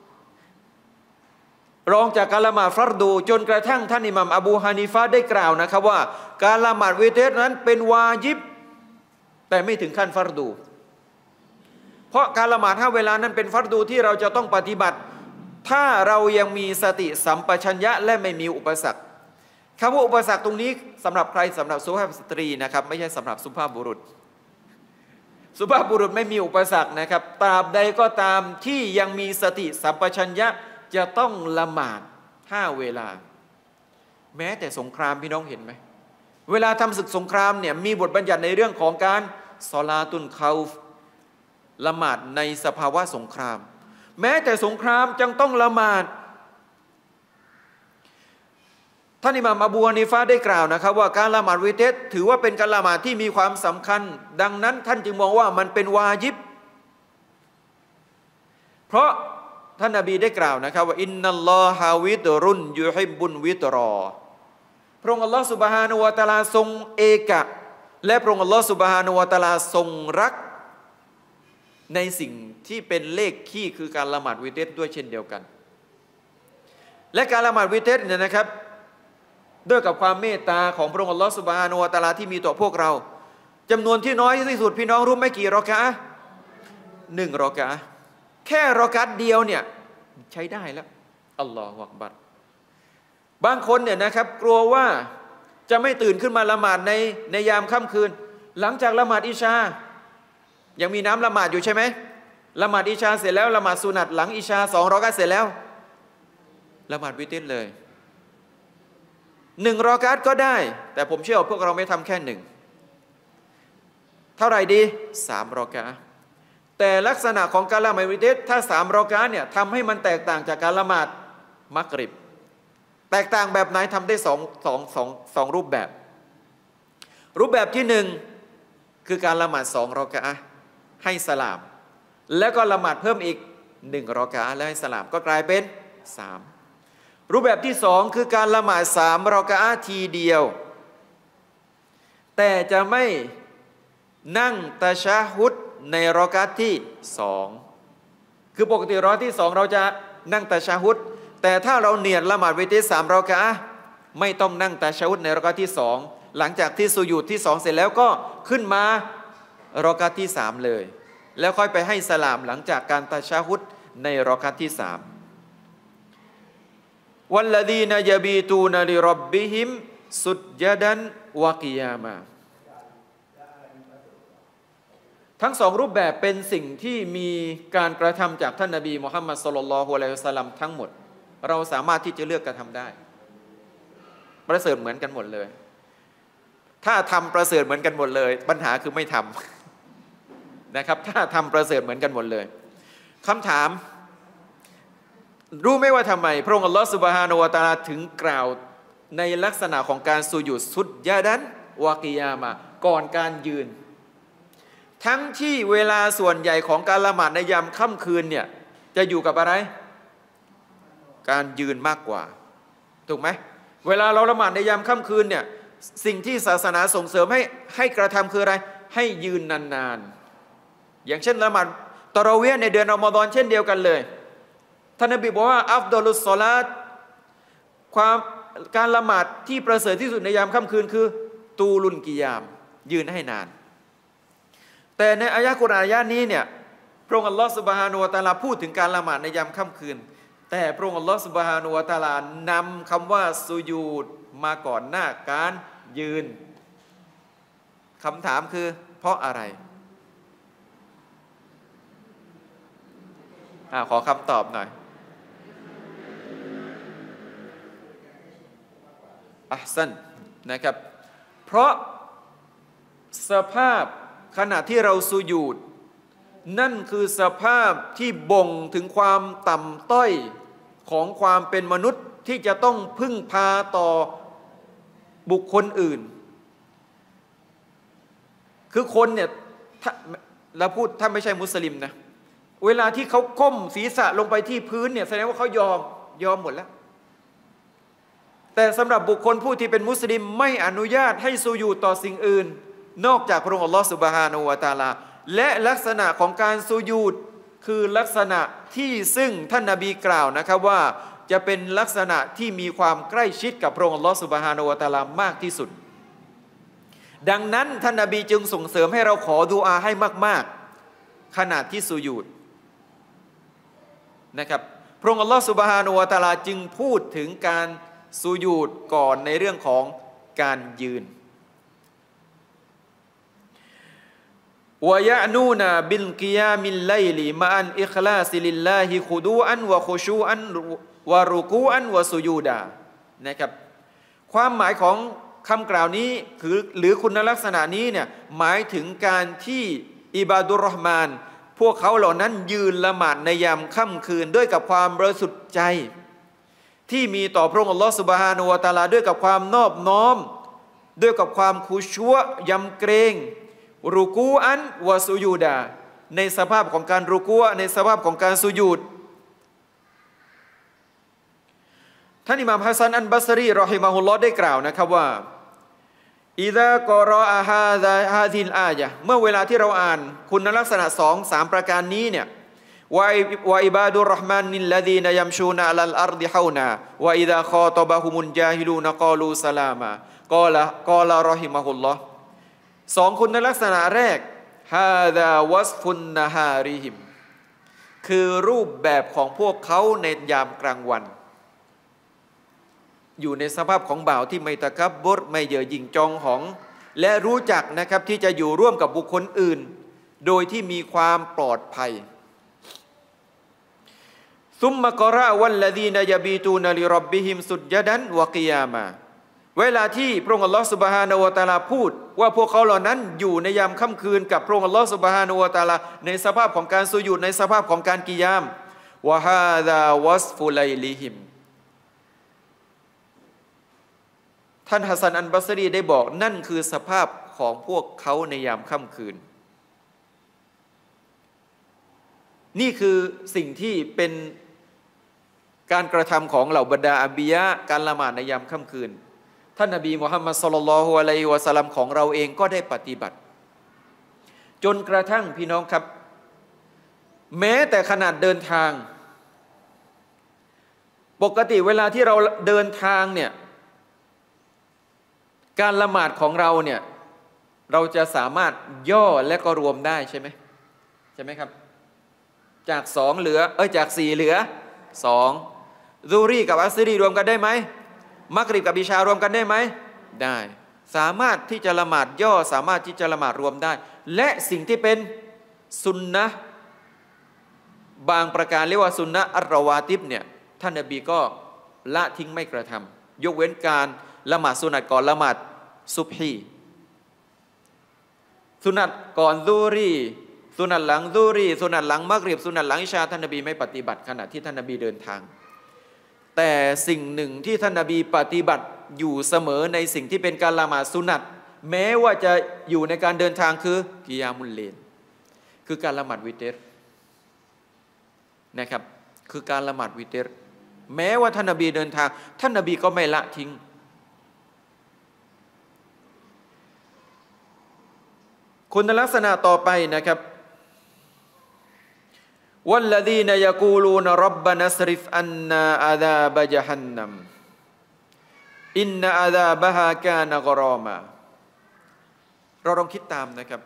A: รองจากการละหมาดฟัรดูจนกระทั่งท่านอิหม่ามอบูฮานิฟะห์ได้กล่าวนะครับว่าการละหมาดวิเตรนั้นเป็นวาญิบแต่ไม่ถึงขั้นฟัรดูเพราะการละหมาดห้าเวลานั้นเป็นฟัรดูที่เราจะต้องปฏิบัติถ้าเรายังมีสติสัมปชัญญะและไม่มีอุปสรรคคำว่าอุปสรรคตรงนี้สำหรับใครสำหรับสุภาพสตรีนะครับไม่ใช่สำหรับสุภาพบุรุษสุภาพบุรุษไม่มีอุปสรรคนะครับตราบใดก็ตามที่ยังมีสติสัมปชัญญะจะต้องละหมาดห้าเวลาแม้แต่สงครามพี่น้องเห็นไหมเวลาทำศึกสงครามเนี่ยมีบทบัญญัติในเรื่องของการศอลาตุลเคาฟละหมาดในสภาวะสงครามแม้แต่สงครามจังต้องละหมาดท่านอิหม่ามอบูฮานิฟะห์ได้กล่าวนะครับว่าการละหมาดวิเตรถือว่าเป็นการละหมาดที่มีความสำคัญดังนั้นท่านจึงมองว่ามันเป็นวาญิบเพราะท่านนบีได้กล่าวนะครับว่าอินนัลลอฮาวิตรุนยุฮิบบุนวิตรอพระองค์อัลลอฮฺซุบฮานะฮูวะตะอาลาทรงเอกะและพระองค์อัลลอฮฺซุบฮานะฮูวะตะอาลาทรงรักในสิ่งที่เป็นเลขคี่คือการละหมาดวิเตรด้วยเช่นเดียวกันและการละหมาดวิเตรเนี่ยนะครับด้วยกับความเมตตาของพระองค์อัลลอฮฺซุบฮานะฮูวะตะอาลาที่มีต่อพวกเราจำนวนที่น้อยที่สุดพี่น้องรู้ไหมกี่รอกะอะห์หนึ่งรอกะอะห์แค่รอกะอะห์เดียวเนี่ยใช้ได้แล้วอัลลอฮฺอักบัรบางคนเนี่ยนะครับกลัวว่าจะไม่ตื่นขึ้นมาละหมาดในในยามค่ำคืนหลังจากละหมาดอิชายังมีน้ำละหมาดอยู่ใช่ไหมละหมาดอิชาเสร็จแล้วละหมาดสุนัตหลังอิชาสองรอกะอะห์เสร็จแล้วละหมาดวิตรเลยหนึ่งรอกะอะห์ก็ได้แต่ผมเชื่อว่าพวกเราไม่ทำแค่หนึ่งเท่าไหร่ดีสามรอกะอะห์แต่ลักษณะของการละหมาดวิตรถ้าสามรอกะอะห์เนี่ยทำให้มันแตกต่างจากการละหมาดมักริบแตกต่างแบบไหนทำได้สองสองสองสองรูปแบบรูปแบบที่หนึ่งคือการละหมาดสองรอกะอะห์ให้สลามแล้วก็ละหมาดเพิ่มอีกหนึ่งรอกะอะห์แล้วให้สลามก็กลายเป็นสามรูปแบบที่สองคือการละหมาดสามรอกะอะห์ทีเดียวแต่จะไม่นั่งตะชะฮุดในรอกะอะห์ที่สองคือปกติรอกะอะห์ที่สองเราจะนั่งตะชะฮุดแต่ถ้าเราเนียดละหมาดวิตรสามรอกะอะห์ไม่ต้องนั่งตะชะฮุดในรอกะอะห์ที่สองหลังจากที่สุญูดที่สองเสร็จแล้วก็ขึ้นมารอกะอะห์ที่สามเลยแล้วค่อยไปให้สลามหลังจากการตะชะฮุดในรอกะอะห์ที่สามวัลลดีนยะบีตูนลิร็อบบิฮิมสุจญะดันวะกิยามะทั้งสองรูปแบบเป็นสิ่งที่มีการกระทำจากท่านนบีมุฮัมมัดศ็อลลัลลอฮุอะลัยฮิวะซัลลัมทั้งหมดเราสามารถที่จะเลือกกระทำได้ประเสริฐเหมือนกันหมดเลยถ้าทำประเสริฐเหมือนกันหมดเลยปัญหาคือไม่ทำนะครับถ้าทำประเสริฐเหมือนกันหมดเลยคำถามรู้ไหมว่าทำไมพระองค์อัลลอฮฺซุบฮานะฮูวะตะอาลาถึงกล่าวในลักษณะของการสุญูดสุดยะดันวะกิยามะก่อนการยืนทั้งที่เวลาส่วนใหญ่ของการละหมาดในยามค่ำคืนเนี่ยจะอยู่กับอะไรการยืนมากกว่าถูกไหมเวลาเราละหมาดในยามค่ำคืนเนี่ยสิ่งที่ศาสนาส่งเสริมให้ให้กระทำคืออะไรให้ยืนนานๆอย่างเช่นละหมาดตะเราะวีห์ในเดือนรอมฎอนเช่นเดียวกันเลยท่านนบีบอกว่าอัฟฎอลุสศอลาตความการละหมาดที่ประเสริฐที่สุดในยามค่ำคืนคือตูลุนกิยามยืนให้นานแต่ในอายะห์กุรอานอายะห์นี้เนี่ยพระองค์อัลลอฮฺซุบฮานะฮูวะตะอาลาพูดถึงการละหมาดในยามค่ำคืนแต่พระองค์อัลลอฮฺซุบฮานะฮูวะตะอาลานำคำว่าสุญูดมาก่อนหน้าการยืนคำถามคือเพราะอะไรอ่าขอคำตอบหน่อยอัห์ซันนะครับเพราะสภาพขณะที่เราสุญูดนั่นคือสภาพที่บ่งถึงความต่ำต้อยของความเป็นมนุษย์ที่จะต้องพึ่งพาต่อบุคคลอื่นคือคนเนี่ยเราพูดถ้าไม่ใช่มุสลิมนะเวลาที่เขาก้มศีรษะลงไปที่พื้นเนี่ยแสดงว่าเขายอมยอมหมดแล้วแต่สำหรับบุคคลผู้ที่เป็นมุสลิมไม่อนุญาตให้สุญูดต่อสิ่งอื่นนอกจากพระองค์อัลลอฮฺซุบฮานะฮูวะตะอาลาและลักษณะของการสุญูดคือลักษณะที่ซึ่งท่านนบีกล่าวนะครับว่าจะเป็นลักษณะที่มีความใกล้ชิดกับพระองค์อัลลอฮฺซุบฮานะฮูวะตะอาลามากที่สุดดังนั้นท่านนบีจึงส่งเสริมให้เราขอดุอาให้มากๆขณะที่สุญูดนะครับพระองค์อัลลอฮฺซุบฮานะฮูวะตะอาลาจึงพูดถึงการสุญูดก่อนในเรื่องของการยืนวะยะนูนาบิลกิยามิลไลลิมะอันอิคลาซิลิลลาฮิคุดูอันวะคุชูอันวะรุกูอันวะสุญูดานะครับความหมายของคำกล่าวนี้คือหรือคุณลักษณะนี้เนี่ยหมายถึงการที่อิบาดุรเราะห์มานพวกเขาเหล่านั้นยืนละหมาดในยามค่ำคืนด้วยกับความบริสุทธิ์ใจที่มีต่อพระองค์อัลลอฮฺซุบฮานะฮูวะตะอาลาด้วยกับความนอบน้อมด้วยกับความคุชัวยำเกรงรุกูอันวะสุญูดาในสภาพของการรุกูอะห์ในสภาพของการสุญูดท่านอิหม่ามฮัสซันอัลบัศรีรอฮิมะฮุลลอฮ์ได้กล่าวนะครับว่าอิซากอรออะฮาซาฮาซิลอายะเมื่อเวลาที่เราอ่านคุณลักษณะสองสามประการนี้เนี่ยวะอิบาดุรเราะห์มานิลลซีนยัมชูนอะลัลอัรฎิฮาวนาวะอิซาคอตบะฮุมุลญาฮิลูนกอลูสลามากอละกอละรอฮิมะฮุลลอฮ์สองคุณลักษณะแรกฮาซาวัสฟุนนะฮาริฮิมคือรูปแบบของพวกเขาในยามกลางวันอยู่ในสภาพของบ่าวที่ไม่ตะกับบรไม่เย่อหยิ่งจองหองและรู้จักนะครับที่จะอยู่ร่วมกับบุคคลอื่นโดยที่มีความปลอดภัยซุมมะกอเราะวัลลซีนยะบีตูนลิร็อบบิฮิมสุจญัดันวะกิยามะเวลาที่พระองค์อัลลอฮฺซุบฮานะฮูวะตะอาลาพูดว่าพวกเขาเหล่านั้นอยู่ในยามค่ำคืนกับพระองค์อัลลอฮฺซุบฮานะฮูวะตะอาลาในสภาพของการสุญูดในสภาพของการกิยามวะฮาซาวัสฟุไลลิฮิมท่านฮัสซันอัลบัศรีได้บอกนั่นคือสภาพของพวกเขาในยามค่ำคืนนี่คือสิ่งที่เป็นการกระทำของเหล่าบรรดาอัมบิยะห์การละหมาดในยามค่ำคืนท่านนบีมุฮัมมัดศ็อลลัลลอฮุอะลัยฮิวะซัลลัมของเราเองก็ได้ปฏิบัติจนกระทั่งพี่น้องครับแม้แต่ขนาดเดินทางปกติเวลาที่เราเดินทางเนี่ยการละหมาดของเราเนี่ยเราจะสามารถย่อและก็รวมได้ใช่ไหมใช่ไหมครับจากสองเหลือเอ้ยจากสี่เหลือสองซูรีกับอัสรีรวมกันได้ไหมมักริบกับอิชารวมกันได้ไหมได้สามารถที่จะละหมาดย่อสามารถที่จะละหมาดรวมได้และสิ่งที่เป็นสุนนะบางประการเรียกว่าสุนนะอัรรอวาติบเนี่ยท่านนบีก็ละทิ้งไม่กระทำยกเว้นการละหมาดสุนัตก่อนละหมาดซุบฮีสุนัตก่อนซูรีสุนัตหลังซูรีสุนัตหลังมักริบสุนัตหลังอิชาท่านนบีไม่ปฏิบัติขณะที่ท่านนบีเดินทางแต่สิ่งหนึ่งที่ท่านนบีปฏิบัติอยู่เสมอในสิ่งที่เป็นการละหมาดสุนัตแม้ว่าจะอยู่ในการเดินทางคือกิยามุลเลลคือการละหมาดวิเตรนะครับคือการละหมาดวิเตรแม้ว่าท่านนบีเดินทางท่านนบีก็ไม่ละทิ้งคุณลักษณะต่อไปนะครับวัลลซีนยะกูลูนร็อบบะนัสริฟอันนาอาซาบะญะฮันนัมอินนาอาซาบะฮากานะกรอมาเราลองคิดตามนะครับ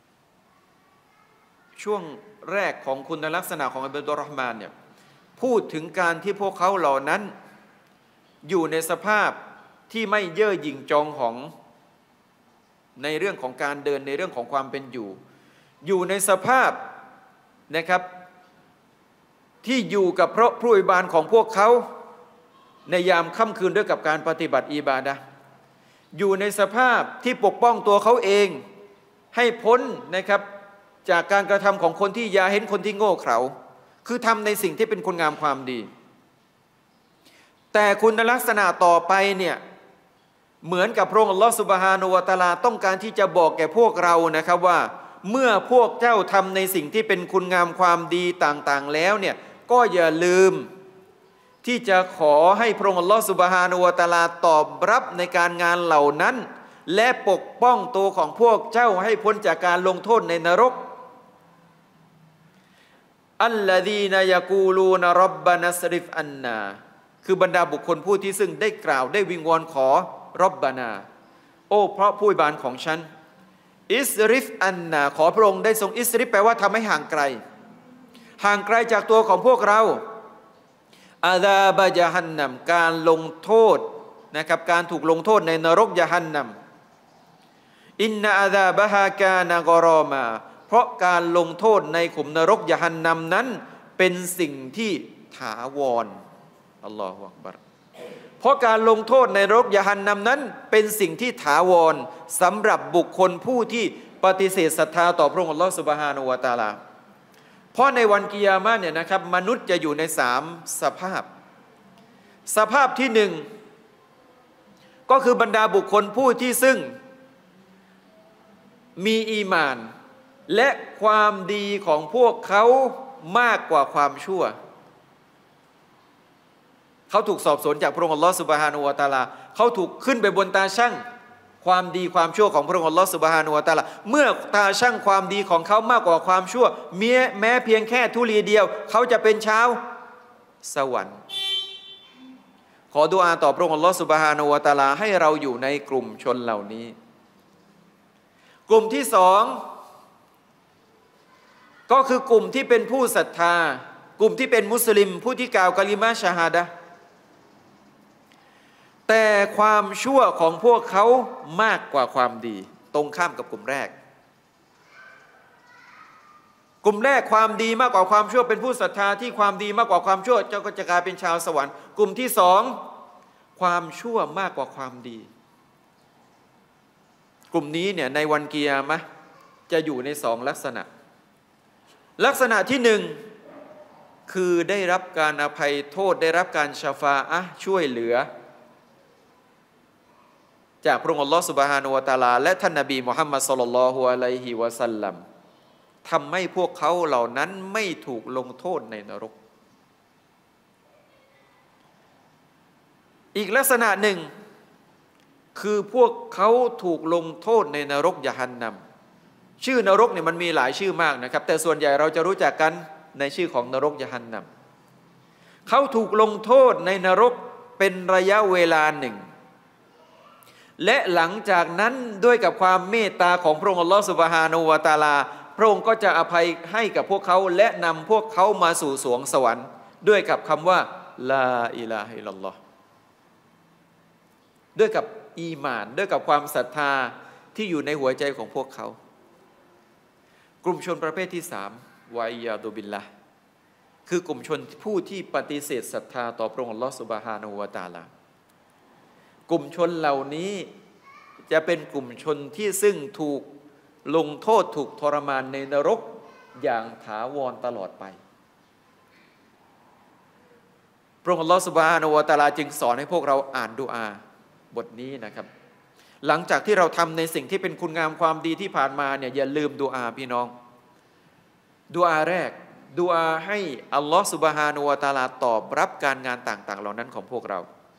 A: ช่วงแรกของคุณลักษณะของอิบาดุรเราะห์มานเนี่ยพูดถึงการที่พวกเขาเหล่านั้นอยู่ในสภาพที่ไม่เย่อหยิ่งจองหองในเรื่องของการเดินในเรื่องของความเป็นอยู่อยู่ในสภาพนะครับที่อยู่กับพระผู้อิบานของพวกเขาในยามค่ำคืนด้วยกับการปฏิบัติอิบาดะห์อยู่ในสภาพที่ปกป้องตัวเขาเองให้พ้นนะครับจากการกระทำของคนที่ยาเห็นคนที่โง่เขลาคือทำในสิ่งที่เป็นคุณงามความดีแต่คุณลักษณะต่อไปเนี่ยเหมือนกับพระองค์อัลลอฮฺซุบฮานะฮูวะตะอาลาต้องการที่จะบอกแก่พวกเรานะครับว่าเมื่อพวกเจ้าทำในสิ่งที่เป็นคุณงามความดีต่างๆแล้วเนี่ยก็อย่าลืมที่จะขอให้พระองค์อัลลอฮฺซุบฮานะฮูวะตะอาลาตอบรับในการงานเหล่านั้นและปกป้องตัวของพวกเจ้าให้พ้นจากการลงโทษในนรกอัลลซีนยะกูลูนร็อบบะนัสริฟอันนาคือบรรดาบุคคลผู้ที่ซึ่งได้กล่าวได้วิงวอนขอร็อบบานาโอ้เพราะผู้อิบานของฉันอิสริฟอันนาขอพระองค์ได้ทรงอิสริฟแปลว่าทำให้ห่างไกลห่างไกลจากตัวของพวกเราอาซาบะญะฮันนัมการลงโทษนะครับการถูกลงโทษในนรกญะฮันนัมอินนาอาซาบะฮากานะกอรอมาเพราะการลงโทษในขุมนรกญะฮันนัมนั้นเป็นสิ่งที่ถาวรอัลลอฮฺอักบัรเพราะการลงโทษในนรกญะฮันนัมนั้นเป็นสิ่งที่ถาวรสำหรับบุคคลผู้ที่ปฏิเสธศรัทธาต่อพระองค์อัลลอฮฺซุบฮานะฮูวะตะอาลาเพราะในวันกิยามะห์เนี่ยนะครับมนุษย์จะอยู่ในสามสภาพสภาพที่หนึ่งก็คือบรรดาบุคคลผู้ที่ซึ่งมีอีหม่านและความดีของพวกเขามากกว่าความชั่วเขาถูกสอบสวนจากพระองค์อัลลอฮฺซุบฮานะฮูวะตะอาลาเขาถูกขึ้นไปบนตาชั่งความดีความชั่วของพระองค์อัลลอฮฺซุบฮานะฮูวะตะอาลาเมื่อตาชั่งความดีของเขามากกว่าความชั่วแม้แม้เพียงแค่ทุลีเดียวเขาจะเป็นชาวสวรรค์ขอดุอาต่อพระองค์อัลลอฮฺซุบฮานะฮูวะตะอาลาให้เราอยู่ในกลุ่มชนเหล่านี้กลุ่มที่สองก็คือกลุ่มที่เป็นผู้ศรัทธากลุ่มที่เป็นมุสลิมผู้ที่กล่าวกะลิมะชะฮาดะห์แต่ความชั่วของพวกเขามากกว่าความดีตรงข้ามกับกลุ่มแรกกลุ่มแรกความดีมากกว่าความชั่วเป็นผู้ศรัทธาที่ความดีมากกว่าความชั่วเจ้าก็จะกลายเป็นชาวสวรรค์กลุ่มที่สองความชั่วมากกว่าความดีกลุ่มนี้เนี่ยในวันกิยามะห์จะอยู่ในสองลักษณะลักษณะที่หนึ่งคือได้รับการอภัยโทษได้รับการชะฟาอะห์ช่วยเหลือจากพระองค์อัลลอฮฺซุบฮานะฮูวะตะอาลาและท่านนบีมุฮัมมัดศ็อลลัลลอฮุอะลัยฮิวะซัลลัมทำให้พวกเขาเหล่านั้นไม่ถูกลงโทษในนรกอีกลักษณะหนึ่งคือพวกเขาถูกลงโทษในนรกยะฮันนัมชื่อนรกเนี่ยมันมีหลายชื่อมากนะครับแต่ส่วนใหญ่เราจะรู้จักกันในชื่อของนรกยะฮันนัมเขาถูกลงโทษในนรกเป็นระยะเวลาหนึ่งและหลังจากนั้นด้วยกับความเมตตาของพระองค์อัลลอฮฺซุบฮานะฮูวะตะอาลาพระองค์ก็จะอภัยให้กับพวกเขาและนำพวกเขามาสู่สวงสวรรค์ด้วยกับคำว่าลาอิลาฮะอิลลัลลอฮ์ด้วยกับอีหม่านด้วยกับความศรัทธาที่อยู่ในหัวใจของพวกเขากลุ่มชนประเภทที่สามวะอิยาดุบิลละคือกลุ่มชนผู้ที่ปฏิเสธศรัทธาต่อพระองค์อัลลอฮฺซุบฮานะฮูวะตะอาลากลุ่มชนเหล่านี้จะเป็นกลุ่มชนที่ซึ่งถูกลงโทษถูกทรมานในนรกอย่างถาวรตลอดไปพระองค์อัลลอฮฺซุบฮานะฮูวะตะอาลาจึงสอนให้พวกเราอ่านดุอาบทนี้นะครับหลังจากที่เราทำในสิ่งที่เป็นคุณงามความดีที่ผ่านมาเนี่ยอย่าลืมดุอาพี่น้องดุอาแรกดุอาให้อัลลอฮฺซุบฮานะฮูวะตะอาลาตอบรับการงานต่างๆเหล่านั้นของพวกเรา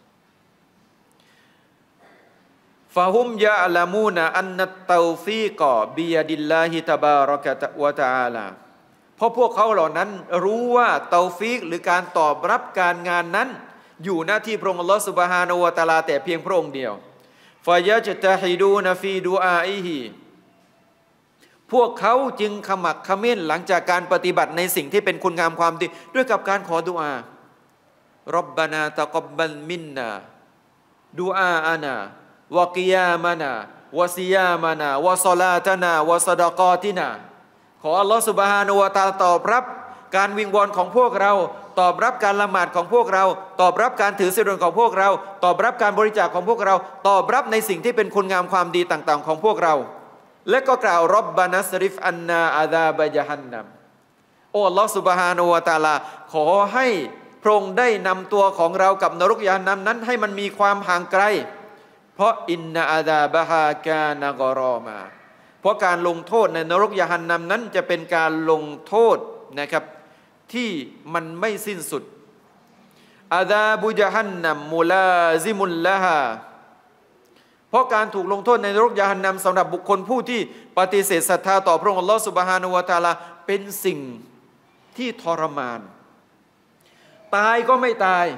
A: ฟะฮุมยะอะลามูนะอันนัตเตาฟีกอบิยะดิลลาฮิตะบารอกะวะตะอาลาเพราะพวกเขาเหล่านั้นรู้ว่าเตาฟีกหรือการตอบรับการงานนั้นอยู่หน้าที่พระองค์อัลลอฮฺซุบฮานะฮูวะตะอาลาแต่เพียงพระองค์เดียวฟะยะจตะฮิดูนฟีดุอาอิฮิพวกเขาจึงขมักเขม้นหลังจากการปฏิบัติในสิ่งที่เป็นคุณงามความดีด้วยกับการขอดุอาร็อบบานาตะกับบะลมินนาดุอาอานะวะกิยามะนาวะซิยามะนาวะศอลาตะนาวะซะดะกอตินาขออัลลอฮฺซุบฮานะฮูวะตะอาลาตอบรับการวิงวอนของพวกเราตอบรับการละหมาดของพวกเราตอบรับการถือศีลของพวกเราตอบรับการบริจาคของพวกเราตอบรับในสิ่งที่เป็นคุณงามความดีต่างๆของพวกเราและก็กล่าวร็อบบานัสริฟอันนาอาซาบะยะฮันนัมโอ้อัลลอฮฺซุบฮานะฮูวะตะอาลาขอให้พระองค์ได้นำตัวของเรากับนรกยะฮันนัมนั้นให้มันมีความห่างไกลเพราะอินนาอาซาบะฮากานะกอรอมาเพราะการลงโทษในนรกยะฮันนัมนั้นจะเป็นการลงโทษนะครับที่มันไม่สิ้นสุดอาซาบุญะฮันนัมมุลาซิมุลละฮาเพราะการถูกลงโทษในนรกยะฮันนัมสำหรับบุคคลผู้ที่ปฏิเสธศรัทธาต่อพระองค์อัลลอฮฺซุบฮานะฮูวะตะอาลาเป็นสิ่งที่ทรมานตายก็ไม่ตาย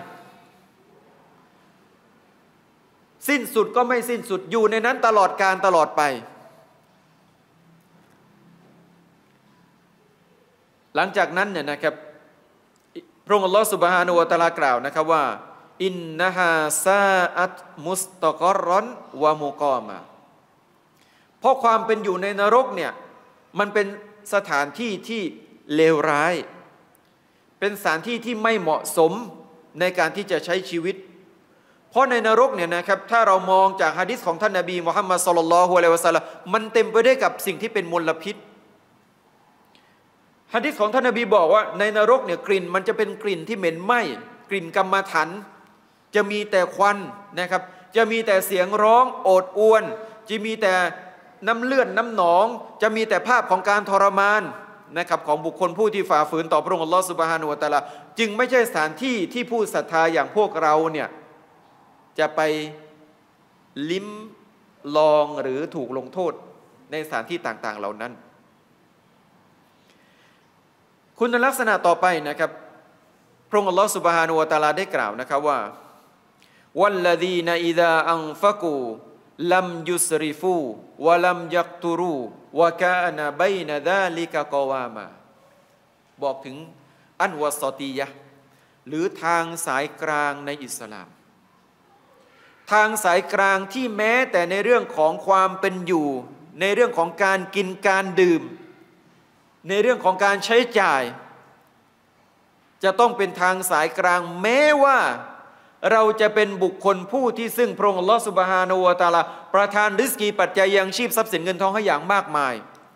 A: สิ้นสุดก็ไม่สิ้นสุดอยู่ในนั้นตลอดกาลตลอดไปหลังจากนั้นเนี่ยนะครับพระองค์อัลลอฮฺซุบฮานะฮูวะตะอาลากล่าวนะครับว่าอินนะฮาซาอัตมุสตะกอรอนวะมุกอมาเพราะความเป็นอยู่ในนรกเนี่ยมันเป็นสถานที่ที่เลวร้ายเป็นสถานที่ที่ไม่เหมาะสมในการที่จะใช้ชีวิตเพราะในนรกเนี่ยนะครับถ้าเรามองจากหะดีษของท่านนบีมุฮัมมัดศ็อลลัลลอฮุอะลัยฮิวะซัลลัมมันเต็มไปด้วยกับสิ่งที่เป็นมลพิษหะดีษของท่านนบีบอกว่าในนรกเนี่ยกลิ่นมันจะเป็นกลิ่นที่เหม็นไหม้กลิ่นกรรมฐานจะมีแต่ควันนะครับจะมีแต่เสียงร้องโอดอวนจะมีแต่น้ำเลือดน้ำหนองจะมีแต่ภาพของการทรมานนะครับของบุคคลผู้ที่ฝ่าฝืนต่อพระองค์อัลลอฮฺซุบฮานะฮูวะตะอาลาจึงไม่ใช่สถานที่ที่ผู้ศรัทธาอย่างพวกเราเนี่ยจะไปลิ้มลองหรือถูกลงโทษในสถานที่ต่างๆเหล่านั้นคุณลักษณะต่อไปนะครับพระองค์อัลลอฮฺซุบฮานะฮูวะตะอาลาได้กล่าวนะครับว่าวัลลดีนอิซาอันฟะกูลัมยุสริฟูวะลัมยักตุรูวะกานะบัยนะซาลิกะกอวามาบอกถึงอันวัสตียะห์หรือทางสายกลางในอิสลามทางสายกลางที่แม้แต่ในเรื่องของความเป็นอยู่ในเรื่องของการกินการดื่มในเรื่องของการใช้จ่ายจะต้องเป็นทางสายกลางแม้ว่าเราจะเป็นบุคคลผู้ที่ซึ่งพระองค์อัลลอฮฺซุบฮานะฮูวะตะอาลาประทานริสกีปัจจัยยังชีพทรัพย์สินเงินทองให้อย่างมากมาย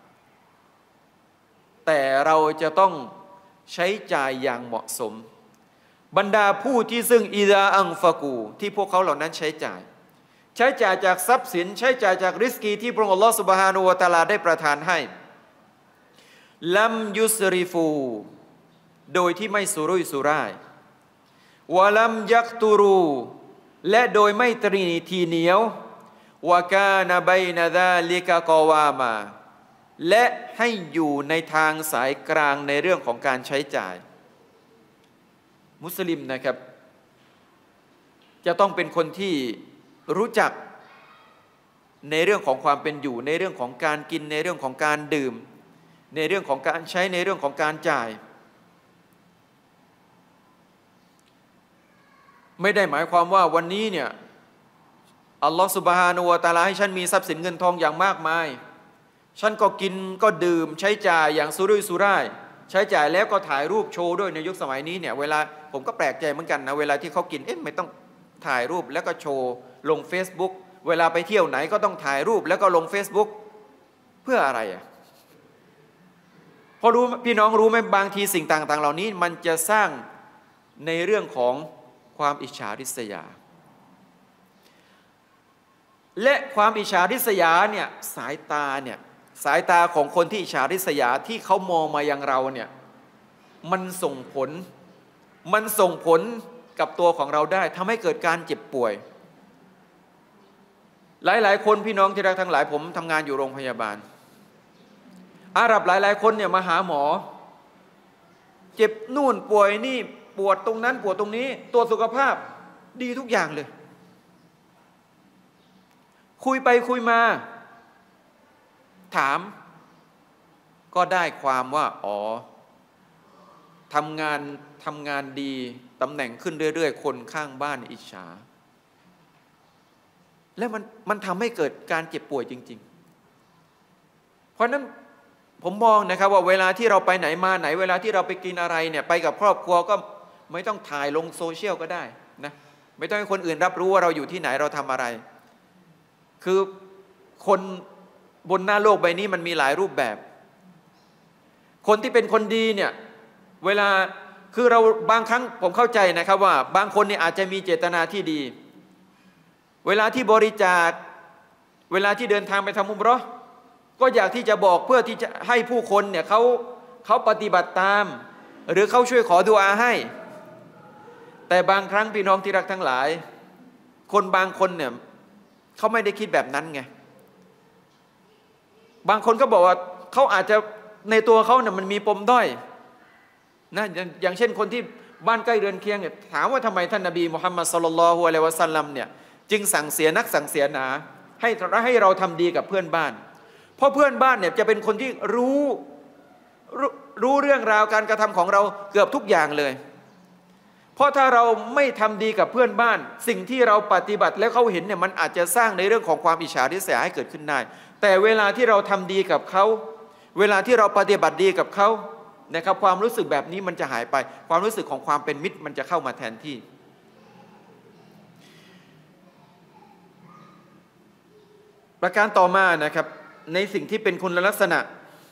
A: แต่เราจะต้องใช้จ่ายอย่างเหมาะสมบรรดาผู้ที่ซึ่งอิซาอังฟะกูที่พวกเขาเหล่านั้นใช้จ่ายใช้จ่ายจากทรัพย์สินใช้จ่ายจากริสกีที่พระองค์อัลลอฮฺซุบฮานะฮูวะตะอาลาได้ประทานให้ลัมยุสริฟูโดยที่ไม่สุรุ่ยสุร่ายวะลัมยักตุรูและโดยไม่ตรีทีเหนียววะกานะบัยนะซาลิกะกอวามาและให้อยู่ในทางสายกลางในเรื่องของการใช้จ่ายมุสลิมนะครับจะต้องเป็นคนที่รู้จักในเรื่องของความเป็นอยู่ในเรื่องของการกินในเรื่องของการดื่มในเรื่องของการใช้ในเรื่องของการจ่ายไม่ได้หมายความว่าวันนี้เนี่ยอัลลอฮฺซุบฮานะฮูวะตะอาลาให้ฉันมีทรัพย์สินเงินทองอย่างมากมายฉันก็กินก็ดื่มใช้จ่ายอย่างสุรุ่ยสุร่ายใช้จ่ายแล้วก็ถ่ายรูปโชว์ด้วยในยุคสมัยนี้เนี่ยเวลาผมก็แปลกใจเหมือนกันนะเวลาที่เขากินเอ๊ะไม่ต้องถ่ายรูปแล้วก็โชว์ลง Facebook เวลาไปเที่ยวไหนก็ต้องถ่ายรูปแล้วก็ลง Facebook เพื่ออะไรอ่ะพอรู้พี่น้องรู้ไหมบางทีสิ่งต่างๆเหล่านี้มันจะสร้างในเรื่องของความอิจฉาริษยาและความอิจฉาริษยาเนี่ยสายตาเนี่ยสายตาของคนที่อิจฉาริษยาที่เขามองมายังเราเนี่ยมันส่งผลมันส่งผลกับตัวของเราได้ทำให้เกิดการเจ็บป่วยหลายๆคนพี่น้องที่รักทั้งหลายผมทำงานอยู่โรงพยาบาลอาหรับหลายๆคนเนี่ยมาหาหมอเจ็บนู่นป่วยนี่ปวดตรงนั้นปวดตรงนี้ตัวสุขภาพดีทุกอย่างเลยคุยไปคุยมาถามก็ได้ความว่าอ๋อทำงานทำงานดีตำแหน่งขึ้นเรื่อยๆคนข้างบ้านอิจฉาและมันมันทำให้เกิดการเจ็บป่วยจริงๆเพราะนั้นผมมองนะครับว่าเวลาที่เราไปไหนมาไหนเวลาที่เราไปกินอะไรเนี่ยไปกับครอบครัวก็ไม่ต้องถ่ายลงโซเชียลก็ได้นะไม่ต้องให้คนอื่นรับรู้ว่าเราอยู่ที่ไหนเราทำอะไรคือคนบนหน้าโลกใบนี้มันมีหลายรูปแบบคนที่เป็นคนดีเนี่ยเวลาคือเราบางครั้งผมเข้าใจนะครับว่าบางคนเนี่ยอาจจะมีเจตนาที่ดีเวลาที่บริจาคเวลาที่เดินทางไปทำอุมเราะห์ก็อยากที่จะบอกเพื่อที่จะให้ผู้คนเนี่ยเขาเขาปฏิบัติตามหรือเขาช่วยขอดุอาให้แต่บางครั้งพี่น้องที่รักทั้งหลายคนบางคนเนี่ยเขาไม่ได้คิดแบบนั้นไงบางคนก็บอกว่าเขาอาจจะในตัวเขาเนี่ยมันมีปมด้อยนะอย่างอย่างเช่นคนที่บ้านใกล้เรือนเคียงเนี่ยถามว่าทำไมท่านนบีมุฮัมมัดศ็อลลัลลอฮุอะลัยฮิวะซัลลัมเนี่ยจึงสั่งเสียนักสั่งเสียหนาให้ให้เราทำดีกับเพื่อนบ้านเพราะเพื่อนบ้านเนี่ยจะเป็นคนที่รู้รู้รู้เรื่องราวการกระทำของเราเกือบทุกอย่างเลยเพราะถ้าเราไม่ทำดีกับเพื่อนบ้านสิ่งที่เราปฏิบัติแล้วเขาเห็นเนี่ยมันอาจจะสร้างในเรื่องของความอิจฉาริษยาให้เกิดขึ้นได้แต่เวลาที่เราทำดีกับเขาเวลาที่เราปฏิบัติดีกับเขานะครับความรู้สึกแบบนี้มันจะหายไปความรู้สึกของความเป็นมิตรมันจะเข้ามาแทนที่ประการต่อมานะครับในสิ่งที่เป็นคุณลักษณะ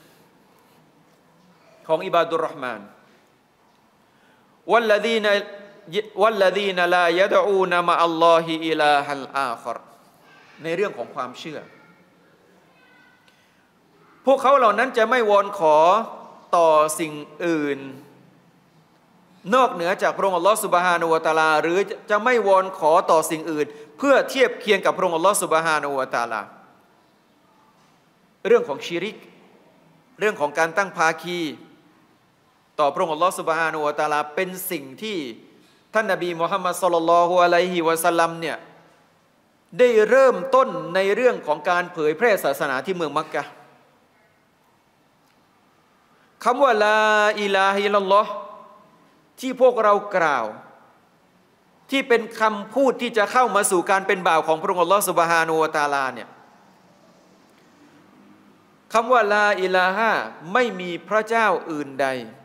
A: ของอิบาดุรเราะห์มานวัลลดีนวัลลดีนลายะดอูนมะอัลลอฮิอิลาฮัลอาคอรในเรื่องของความเชื่อพวกเขาเหล่านั้นจะไม่วอนขอต่อสิ่งอื่นนอกเหนือจากพระองค์อัลลอฮฺซุบฮานะฮูวะตะอาลาหรือจะไม่วอนขอต่อสิ่งอื่นเพื่อเทียบเคียงกับพระองค์อัลลอฮฺซุบฮานะฮูวะตะอาลาเรื่องของชิริกเรื่องของการตั้งภาคีต่อพระองค์อัลลอฮฺซุบฮานะฮูวะตะอาลาเป็นสิ่งที่ท่านนบีมุฮัมมัดศ็อลลัลลอฮุอะลัยฮิวะซัลลัมเนี่ยได้เริ่มต้นในเรื่องของการเผยแพร่ศาสนาที่เมืองมักกะฮ์คำว่าลาอิลาฮะอิลลัลลอฮ์ที่พวกเรากล่าวที่เป็นคำพูดที่จะเข้ามาสู่การเป็นบ่าวของพระองค์อัลลอฮฺซุบฮานะฮูวะตะอาลาเนี่ยคำว่าลาอิลาฮะไม่มีพระเจ้าอื่นใด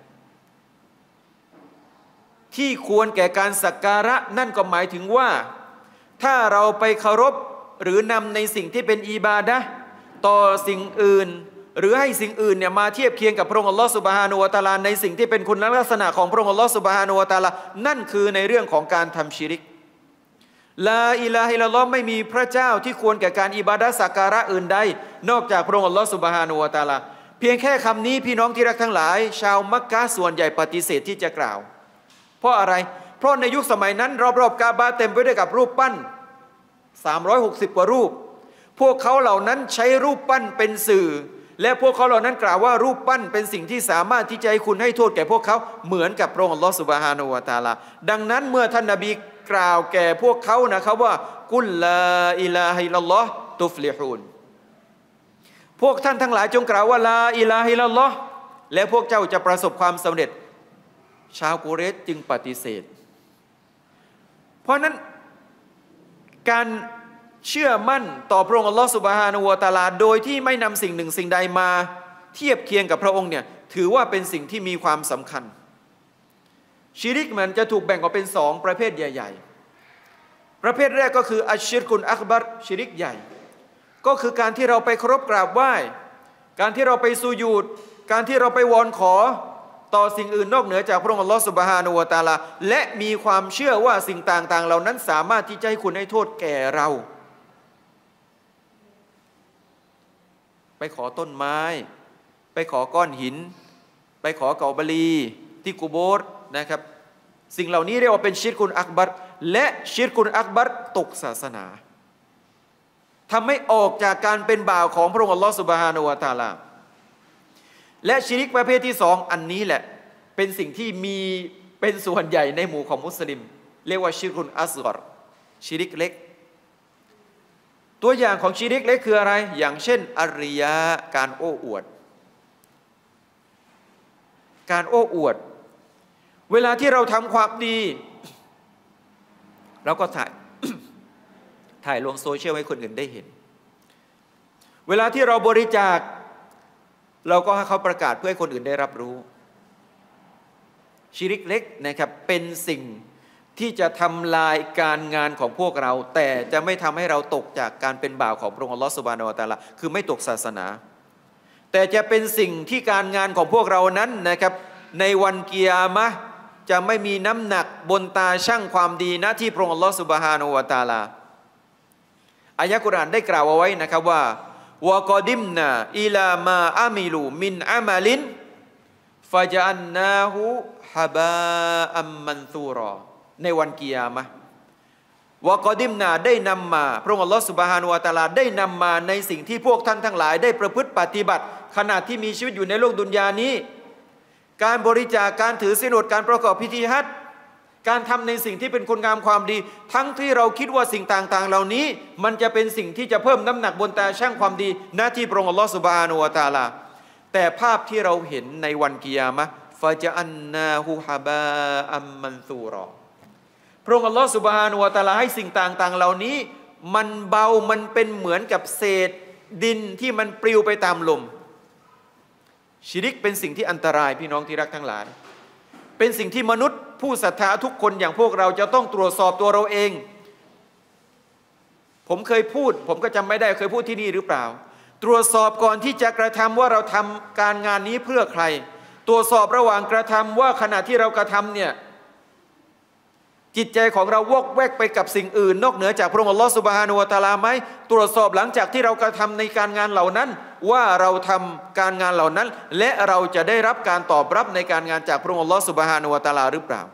A: ที่ควรแก่การสักการะนั่นก็หมายถึงว่าถ้าเราไปเคารพหรือนำในสิ่งที่เป็นอิบาดะห์ต่อสิ่งอื่นหรือให้สิ่งอื่นเนี่ยมาเทียบเคียงกับพระองค์อัลลอฮฺซุบฮานะฮูวะตะอาลาในสิ่งที่เป็นคุณลักษณะของพระองค์อัลลอฮฺซุบฮานะฮูวะตะอาลานั่นคือในเรื่องของการทำชิริกลาอิลาฮะอิลลัลลอฮ์ไม่มีพระเจ้าที่ควรแก่การอิบาดะห์สักการะอื่นใดนอกจากพระองค์อัลลอฮฺซุบฮานะฮูวะตะอาลาเพียงแค่คำนี้พี่น้องที่รักทั้งหลายชาวมักกะฮ์ส่วนใหญ่ปฏิเสธที่จะกล่าวเพราะอะไรเพราะในยุคสมัยนั้นรอบๆกาบะห์เต็มไปด้วยกับรูปปั้นสามร้อยหกสิบกว่ารูปพวกเขาเหล่านั้นใช้รูปปั้นเป็นสื่อและพวกเขาเหล่านั้นกล่าวว่ารูปปั้นเป็นสิ่งที่สามารถที่จะให้คุณให้โทษแก่พวกเขาเหมือนกับพระองค์อัลลอฮฺซุบฮานะฮูวะตะอาลาดังนั้นเมื่อท่านนบีกล่าวแก่พวกเขานะครับว่ากุลลาอิลาฮะอิลลัลลอฮ์ตุฟลิฮูนพวกท่านทั้งหลายจงกล่าวว่าลาอิลาฮะอิลลัลลอฮ์และพวกเจ้าจะประสบความสำเร็จชาวกุเรชจึงปฏิเสธเพราะนั้นการเชื่อมั่นต่อพระองค์อัลลอฮฺซุบฮานะฮูวะตะอาลาโดยที่ไม่นำสิ่งหนึ่งสิ่งใดมาเทียบเคียงกับพระองค์เนี่ยถือว่าเป็นสิ่งที่มีความสำคัญชิริกมันจะถูกแบ่งออกเป็นสองประเภทใหญ่ๆประเภทแรกก็คืออัชชิรกุนอักบัรชิริกใหญ่ก็คือการที่เราไปเคารพกราบไหว้การที่เราไปสุญูดการที่เราไปวอนขอต่อสิ่งอื่นนอกเหนือจากพระองค์อัลลอฮฺซุบฮานะฮูวะตะอาลาและมีความเชื่อว่าสิ่งต่างๆเหล่านั้นสามารถที่จะให้คุณให้โทษแก่เราไปขอต้นไม้ไปขอก้อนหินไปขอเกาบลีที่กุโบร์นะครับสิ่งเหล่านี้เรียกว่าเป็นชิรกุนอักบัรและชิรกุนอักบัรตกศาสนาทำให้ออกจากการเป็นบ่าวของพระองค์อัลลอฮฺซุบฮานะฮูวะตะอาลาและชิริกประเภทที่สองอันนี้แหละเป็นสิ่งที่มีเป็นส่วนใหญ่ในหมู่ของมุสลิมเรียกว่าชิรกุนอัศฆอรชิริกเล็กตัวอย่างของชิริกเล็กคืออะไรอย่างเช่นอาริยะการโอ้อวดการโอ้อวดเวลาที่เราทำความดีเราก็ถ่าย ถ่ายลงโซเชียลให้คนอื่นได้เห็นเวลาที่เราบริจาคเราก็ให้เขาประกาศเพื่อให้คนอื่นได้รับรู้ชิริกเล็กนะครับเป็นสิ่งที่จะทำลายการงานของพวกเราแต่จะไม่ทำให้เราตกจากการเป็นบ่าวของพระองค์อัลลอฮฺซุบฮานะฮูวะตะอาลาคือไม่ตกศาสนาแต่จะเป็นสิ่งที่การงานของพวกเรานั้นนะครับในวันกิยามะห์จะไม่มีน้ำหนักบนตาช่างความดีนะที่พระองค์อัลลอฮฺซุบฮานะฮูวะตะอาลาอายะห์กุรอานได้กล่าวเอาไว้นะครับว่าวะกอดิมนาอิลามาอามิลูมินอามัลินฟะจันนาฮูฮะบาอัมมันซูรอในวันกิยามะห์วะกอดิมนาได้นำมาพระองค์อัลลอฮฺซุบฮานะฮูวะตะอาลาได้นำมาในสิ่งที่พวกท่านทั้งหลายได้ประพฤติปฏิบัติขณะที่มีชีวิตอยู่ในโลกดุนยานี้การบริจาคการถือศีลอดการประกอบพิธีฮัจญ์การทำในสิ่งที่เป็นคุณงามความดีทั้งที่เราคิดว่าสิ่งต่างๆเหล่านี้มันจะเป็นสิ่งที่จะเพิ่มน้ำหนักบนตาช่างความดีหน้าที่พระองค์อัลลอฮฺซุบฮานะฮูวะตะอาลาแต่ภาพที่เราเห็นในวันกิยามะห์ฟะจอันนาฮูฮะบาอัมมันซูรอพระองค์อัลลอฮฺซุบฮานะฮูวะตะอาลาให้สิ่งต่างๆเหล่านี้มันเบามันเป็นเหมือนกับเศษดินที่มันปลิวไปตามลมชิริกเป็นสิ่งที่อันตรายพี่น้องที่รักทั้งหลายเป็นสิ่งที่มนุษย์ผู้ศรัทธาทุกคนอย่างพวกเราจะต้องตรวจสอบตัวเราเองผมเคยพูดผมก็จำไม่ได้เคยพูดที่นี่หรือเปล่าตรวจสอบก่อนที่จะกระทำว่าเราทำการงานนี้เพื่อใครตรวจสอบระหว่างกระทำว่าขณะที่เรากระทำเนี่ยจิตใจของเราวอกแวกไปกับสิ่งอื่นนอกเหนือจากพระองค์อัลลอฮฺซุบฮานะฮูวะตะอาลาไหมตรวจสอบหลังจากที่เรากระทำในการงานเหล่านั้นว่าเราทำการงานเหล่านั้นและเราจะได้รับการตอบรับในการงานจากพระองค์อัลลอฮฺซุบฮานะฮูวะตะอาลาหรือเปล่า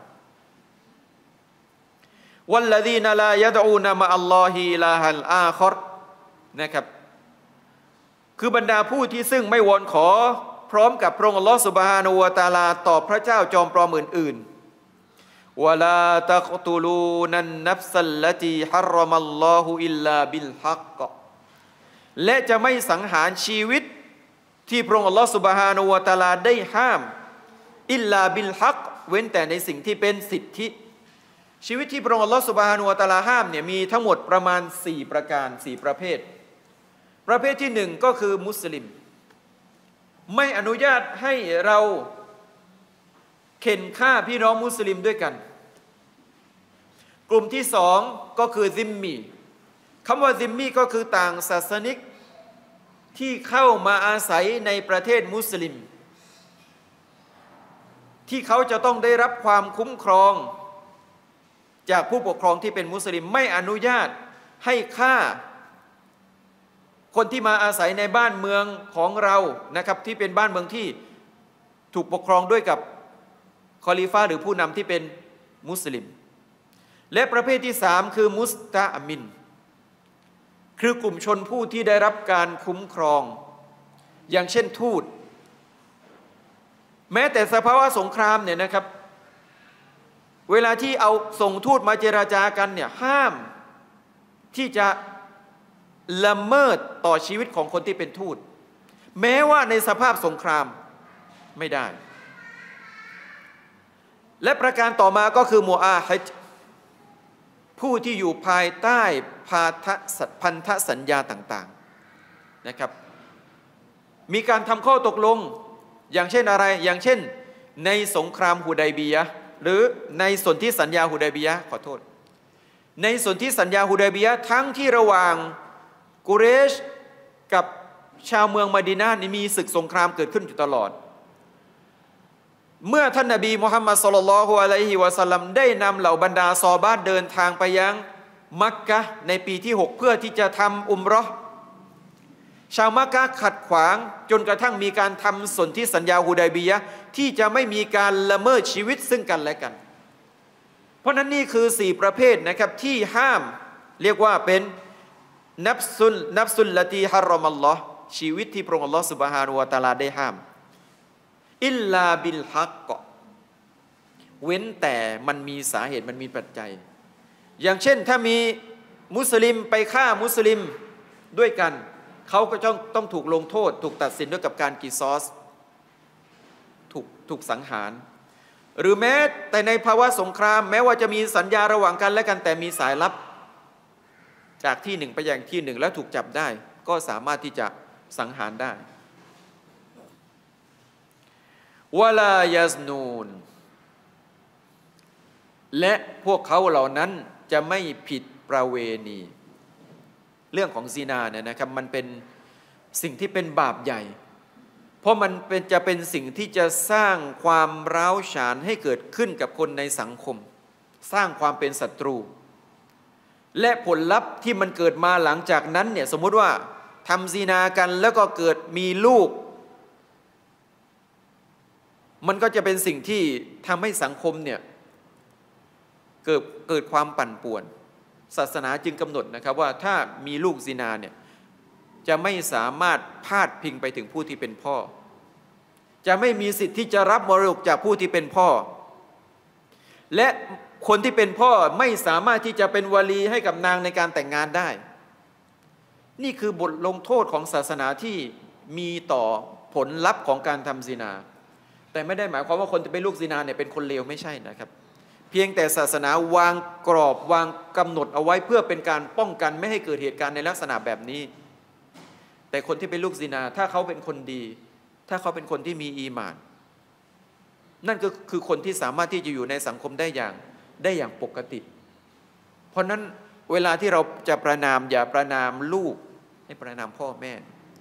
A: วัลลซีนะลายะดอูนะมะอัลลอฮิอิลาฮัลอาคอรนะครับคือบรรดาผู้ที่ซึ่งไม่วอนขอพร้อมกับพระองค์อัลลอฮฺซุบฮานะฮูวะตะอาลาต่อพระเจ้าจอมปลอมอื่นๆวะลาตักตุลูนันนัฟซัลลตีฮัรรอมัลลอฮุอิลลาบิลฮักและจะไม่สังหารชีวิตที่พระองค์อัลลอฮฺซุบฮานะฮูวะตะอาลาได้ห้ามอิลลาบิลฮักเว้นแต่ในสิ่งที่เป็นสิทธิชีวิตที่พระองค์อัลลอฮฺซุบฮานะฮูวะตะอาลาห้ามเนี่ยมีทั้งหมดประมาณสี่ประการสี่ประเภทประเภทที่หนึ่งก็คือมุสลิมไม่อนุญาตให้เราเข็นฆ่าพี่น้องมุสลิมด้วยกันกลุ่มที่สองก็คือซิมมีคำว่าซิมมีก็คือต่างศาสนิกที่เข้ามาอาศัยในประเทศมุสลิมที่เขาจะต้องได้รับความคุ้มครองจากผู้ปกครองที่เป็นมุสลิมไม่อนุญาตให้ฆ่าคนที่มาอาศัยในบ้านเมืองของเรานะครับที่เป็นบ้านเมืองที่ถูกปกครองด้วยกับคอลิฟะห์หรือผู้นำที่เป็นมุสลิมและประเภทที่สามคือมุสตะอมินคือกลุ่มชนผู้ที่ได้รับการคุ้มครองอย่างเช่นทูตแม้แต่สภาวะสงครามเนี่ยนะครับเวลาที่เอาส่งทูตมาเจราจากันเนี่ยห้ามที่จะละเมิดต่อชีวิตของคนที่เป็นทูตแม้ว่าในสภาพสงครามไม่ได้และประการต่อมาก็คือมุอาฮิดผู้ที่อยู่ภายใต้พันธสัญญาต่างๆนะครับมีการทำข้อตกลงอย่างเช่นอะไรอย่างเช่นในสงครามฮุดัยบียะห์หรือในสนธิสัญญาฮุดัยบียะห์ขอโทษในสนธิสัญญาฮุดัยบียะห์ทั้งที่ระหว่างกุเรชกับชาวเมืองมะดีนะห์นี่มีศึกสงครามเกิดขึ้นอยู่ตลอดเมื่อท่านนบีมุฮัมมัดศ็อลลัลลอฮุอะลัยฮิวะซัลลัมได้นำเหล่าบรรดาซอฮาบะห์เดินทางไปยังมักกะฮ์ในปีที่หกเพื่อที่จะทำอุมเราะห์ชาวมักกะฮ์ขัดขวางจนกระทั่งมีการทำสนธิสัญญาฮุดัยบียะห์ที่จะไม่มีการละเมิดชีวิตซึ่งกันและกันเพราะนั้นนี่คือสี่ประเภทนะครับที่ห้ามเรียกว่าเป็นนับซุลนับซุลละตีฮะรอมัลลอฮ์ชีวิตที่พระองค์อัลลอฮ์ซุบฮานะฮูวะตะอาลาได้ห้ามอิลลาบิลฮักกะเว้นแต่มันมีสาเหตุมันมีปัจจัยอย่างเช่นถ้ามีมุสลิมไปฆ่ามุสลิมด้วยกันเขาก็ต้องต้องถูกลงโทษถูกตัดสินด้วยกับการกิซอสถูกถูกสังหารหรือแม้แต่ในภาวะสงครามแม้ว่าจะมีสัญญาระหว่างกันและกันแต่มีสายลับจากที่หนึ่งไปยังที่หนึ่งแล้วถูกจับได้ก็สามารถที่จะสังหารได้วะลายัซนูนและพวกเขาเหล่านั้นจะไม่ผิดประเวณีเรื่องของซินาเนี่ยนะครับมันเป็นสิ่งที่เป็นบาปใหญ่เพราะมันเป็นจะเป็นสิ่งที่จะสร้างความร้าวฉานให้เกิดขึ้นกับคนในสังคมสร้างความเป็นศัตรูและผลลัพธ์ที่มันเกิดมาหลังจากนั้นเนี่ยสมมุติว่าทำซินากันแล้วก็เกิดมีลูกมันก็จะเป็นสิ่งที่ทำให้สังคมเนี่ยเกิดเกิดความปั่นป่วนศาสนาจึงกำหนดนะครับว่าถ้ามีลูกซินาเนี่ยจะไม่สามารถพาดพิงไปถึงผู้ที่เป็นพ่อจะไม่มีสิทธิ์ที่จะรับมรดกจากผู้ที่เป็นพ่อและคนที่เป็นพ่อไม่สามารถที่จะเป็นวลีให้กับนางในการแต่งงานได้นี่คือบทลงโทษของศาสนาที่มีต่อผลลัพธ์ของการทำซินาแต่ไม่ได้หมายความว่าคนที่เป็นลูกซินาเนี่ยเป็นคนเลวไม่ใช่นะครับเพียงแต่ศาสนาวางกรอบวางกำหนดเอาไว้เพื่อเป็นการป้องกันไม่ให้เกิดเหตุการณ์ในลักษณะแบบนี้แต่คนที่เป็นลูกซินาถ้าเขาเป็นคนดีถ้าเขาเป็นคนที่มีอีหม่านนั่นก็คือคนที่สามารถที่จะอยู่ในสังคมได้อย่างได้อย่างปกติเพราะนั้นเวลาที่เราจะประนามอย่าประนามลูกให้ประนามพ่อแม่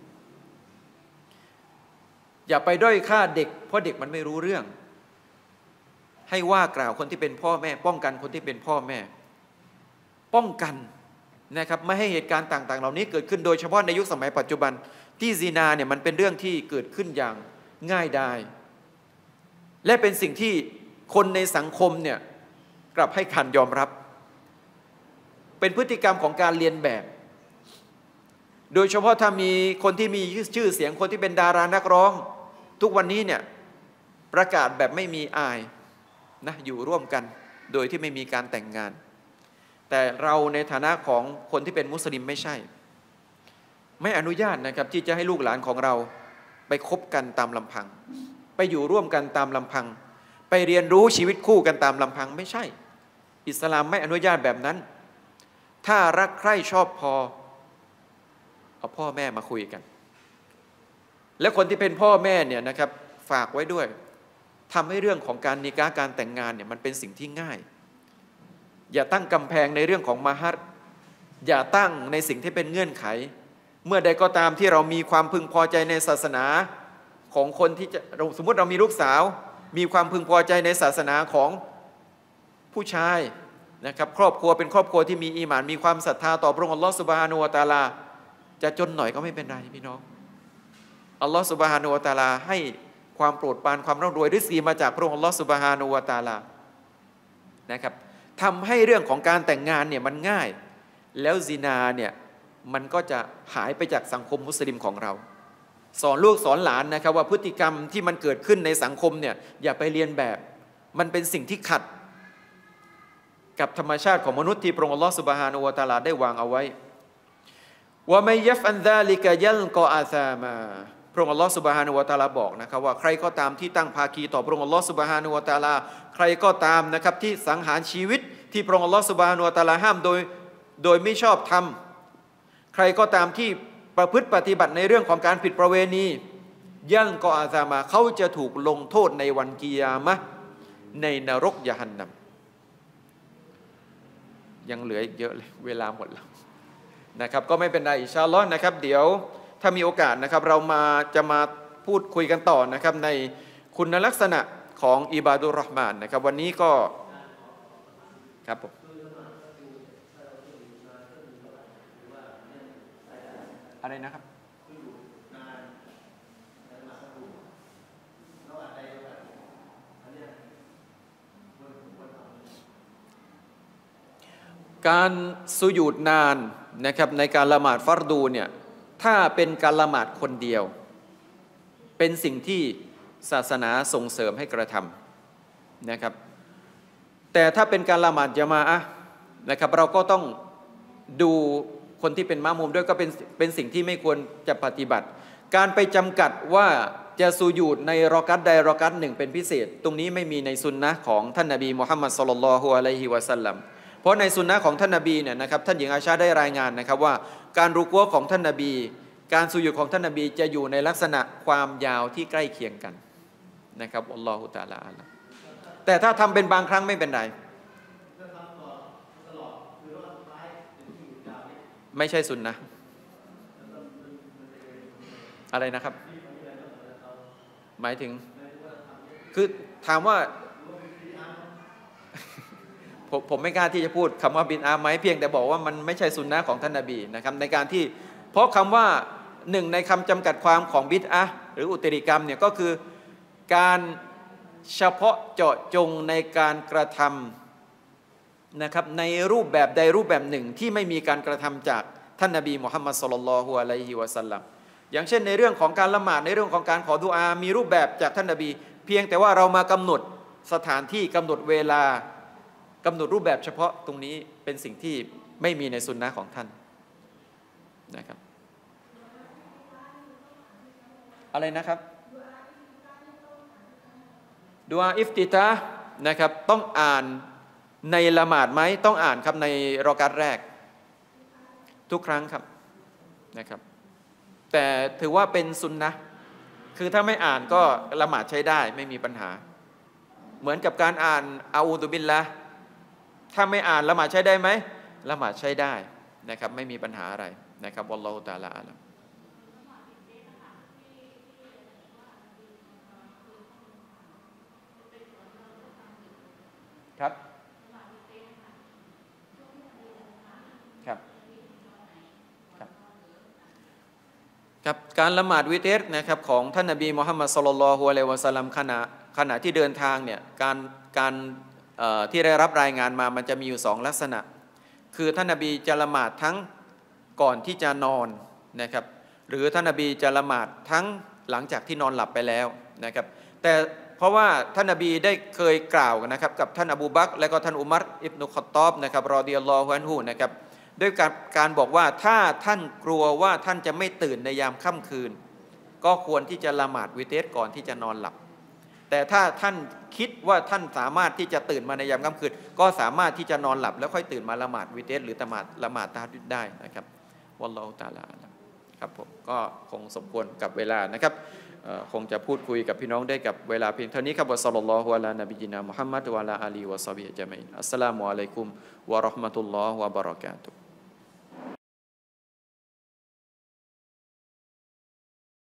A: อย่าไปด้อยค่าเด็กเพราะเด็กมันไม่รู้เรื่องให้ว่ากล่าวคนที่เป็นพ่อแม่ป้องกันคนที่เป็นพ่อแม่ป้องกันนะครับไม่ให้เหตุการณ์ต่างๆเหล่านี้เกิดขึ้นโดยเฉพาะในยุคสมัยปัจจุบันที่ซินาเนี่ยมันเป็นเรื่องที่เกิดขึ้นอย่างง่ายดายและเป็นสิ่งที่คนในสังคมเนี่ยกลับให้การยอมรับเป็นพฤติกรรมของการเรียนแบบโดยเฉพาะถ้ามีคนที่มีชื่อเสียงคนที่เป็นดารานักร้องทุกวันนี้เนี่ยประกาศแบบไม่มีอายนะอยู่ร่วมกันโดยที่ไม่มีการแต่งงานแต่เราในฐานะของคนที่เป็นมุสลิมไม่ใช่ไม่อนุญาตนะครับที่จะให้ลูกหลานของเราไปคบกันตามลำพังไปอยู่ร่วมกันตามลำพังไปเรียนรู้ชีวิตคู่กันตามลำพังไม่ใช่อิสลามไม่อนุญาตแบบนั้นถ้ารักใคร่ชอบพอเอาพ่อแม่มาคุยกันและคนที่เป็นพ่อแม่เนี่ยนะครับฝากไว้ด้วยทำให้เรื่องของการนิกาห์การแต่งงานเนี่ยมันเป็นสิ่งที่ง่ายอย่าตั้งกำแพงในเรื่องของมะฮัรอย่าตั้งในสิ่งที่เป็นเงื่อนไขเมื่อใดก็ตามที่เรามีความพึงพอใจในศาสนาของคนที่จะสมมติเรามีลูกสาวมีความพึงพอใจในศาสนาของผู้ชายนะครับครอบครัวเป็นครอบครัวที่มีอีหม่านมีความศรัทธาต่อพระองค์อัลลอฮฺซุบฮานะฮูวะตะอาลาจะจนหน่อยก็ไม่เป็นไรพี่น้องอัลลอฮฺซุบฮานะฮูวะตะอาลาให้ความโปรดปรานความร่ำรวยริสกีมาจากพระองค์อัลลอฮฺซุบฮานะฮูวะตะอาลานะครับทำให้เรื่องของการแต่งงานเนี่ยมันง่ายแล้วซินาเนี่ยมันก็จะหายไปจากสังคมมุสลิมของเราสอนลูกสอนหลานนะครับว่าพฤติกรรมที่มันเกิดขึ้นในสังคมเนี่ยอย่าไปเรียนแบบมันเป็นสิ่งที่ขัดกับธรรมชาติของมนุษย์ที่พระองค์อัลลอฮฺซุบฮานะฮูวะตะอาลาได้วางเอาไว้ว่าไม่ยัฟอันซาลิกะยัลกออาซามาพระองค์อัลลอฮฺซุบฮานะฮูวะตะอาลาบอกนะครับว่าใครก็ตามที่ตั้งภาคีต่อพระองค์อัลลอฮฺซุบฮานะฮูวะตะอาลาใครก็ตามนะครับที่สังหารชีวิตที่พระองค์อัลลอฮฺซุบฮานะฮูวะตะอาลาห้ามโดยโดยไม่ชอบธรรมใครก็ตามที่ประพฤติปฏิบัติในเรื่องของการผิดประเวณียัลกออาซามาเขาจะถูกลงโทษในวันกิยามะห์ในนรกยะฮันนัมยังเหลืออีกเยอะเลยเวลาหมดแล้วนะครับก็ไม่เป็นไรอินชาอัลลอฮ์นะครับเดี๋ยวถ้ามีโอกาสนะครับเรามาจะมาพูดคุยกันต่อนะครับในคุณลักษณะของอิบาดุรเราะห์มานนะครับวันนี้ก็ครับผมอะไรนะครับการสุญูดนานนะครับในการละหมาดฟัรดูเนี่ยถ้าเป็นการละหมาดคนเดียวเป็นสิ่งที่ศาสนาส่งเสริมให้กระทำนะครับแต่ถ้าเป็นการละหมาดญะมาอะห์นะครับเราก็ต้องดูคนที่เป็นมะมุมด้วยก็เป็นเป็นสิ่งที่ไม่ควรจะปฏิบัติการไปจำกัดว่าจะสุญูดในรอกัตใดรอกัตหนึ่งเป็นพิเศษตรงนี้ไม่มีในซุนนะห์ของท่านนบีมุฮัมมัดศ็อลลัลลอฮุอะลัยฮิวะซัลลัมเพราะในสุนนะของท่านนบีเนี่ยนะครับท่านหญิงอาชาได้รายงานนะครับว่าการรุกัวของท่านนบีการสุญูดของท่านนบีจะอยู่ในลักษณะความยาวที่ใกล้เคียงกันนะครับอัลลอฮุตะอาลาอะลัมแต่ถ้าทำเป็นบางครั้งไม่เป็นไรไม่ใช่สุนนะอะไรนะครับหมายถึงคือถามว่าผมผมไม่กล้าที่จะพูดคำว่าบิดอาไหมเพียงแต่บอกว่ามันไม่ใช่สุนนะของท่านนบีนะครับในการที่เพราะคำว่าหนึ่งในคำจำกัดความของบิดอะห์หรืออุตริกรรมเนี่ยก็คือการเฉพาะเจาะจงในการกระทำนะครับในรูปแบบใดรูปแบบหนึ่งที่ไม่มีการกระทำจากท่านนบีมุฮัมมัดศ็อลลัลลอฮุอะลัยฮิวะซัลลัมอย่างเช่นในเรื่องของการละหมาดในเรื่องของการขอดุอามีรูปแบบจากท่านนบีเพียงแต่ว่าเรามากำหนดสถานที่กำหนดเวลากำหนดรูปแบบเฉพาะตรงนี้เป็นสิ่งที่ไม่มีในสุนนะของท่านนะครับอะไรนะครับดุอาอิฟติตาห์นะครับต้องอ่านในละหมาดไหมต้องอ่านครับในรอกัตแรกทุกครั้งครับนะครับแต่ถือว่าเป็นสุนนะคือถ้าไม่อ่านก็ละหมาดใช้ได้ไม่มีปัญหาเหมือนกับการอ่านอาอูดุบิลละถ้าไม่อ่านละหมาดใช้ได้ไหมละหมาดใช้ได้นะครับไม่มีปัญหาอะไรนะครับอัลลอฮฺตะอาลาอะลัมครับครับครับคครับการละหมาดวิเตรนะครับของท่านนบีมุฮัมมัดศ็อลลัลลอฮุอะลัยฮิวะซัลลัมขณะขณะที่เดินทางเนี่ยการการที่ได้รับรายงานมามันจะมีอยู่สองลักษณะคือท่านนบีจะละหมาดทั้งก่อนที่จะนอนนะครับหรือท่านนบีจะละหมาดทั้งหลังจากที่นอนหลับไปแล้วนะครับแต่เพราะว่าท่านนบีได้เคยกล่าวนะครับกับท่านอบูบักรและก็ท่านอุมัรอิบนุค็อฏฏอบนะครับรอฎิยัลลอฮุอันฮุนะครับด้วยการการบอกว่าถ้าท่านกลัวว่าท่านจะไม่ตื่นในยามค่ำคืนก็ควรที่จะละหมาดวิเตรก่อนที่จะนอนหลับแต่ถ้าท่านคิดว่าท่านสามารถที่จะตื่นมาในยามค่ำคืนก็สามารถที่จะนอนหลับแล้วค่อยตื่นมาละหมาดวิเตรหรือละหมาดละหมาดตะฮัจญุดได้นะครับวัลลอฮุตะอาลาครับผมก็คงสมควรกับเวลานะครับคงจะพูดคุยกับพี่น้องได้กับเวลาเพียงเท่านี้ครับวะศ็อลลัลลอฮุอะลานบีญินามุฮัมมัดวะอะลาอาลีวะศอฮบิฮิอัจมัยอินอัสสลามุอะลัยกุมวะเราะห์มะตุลลอฮ์วะบะเราะกาตุฮ์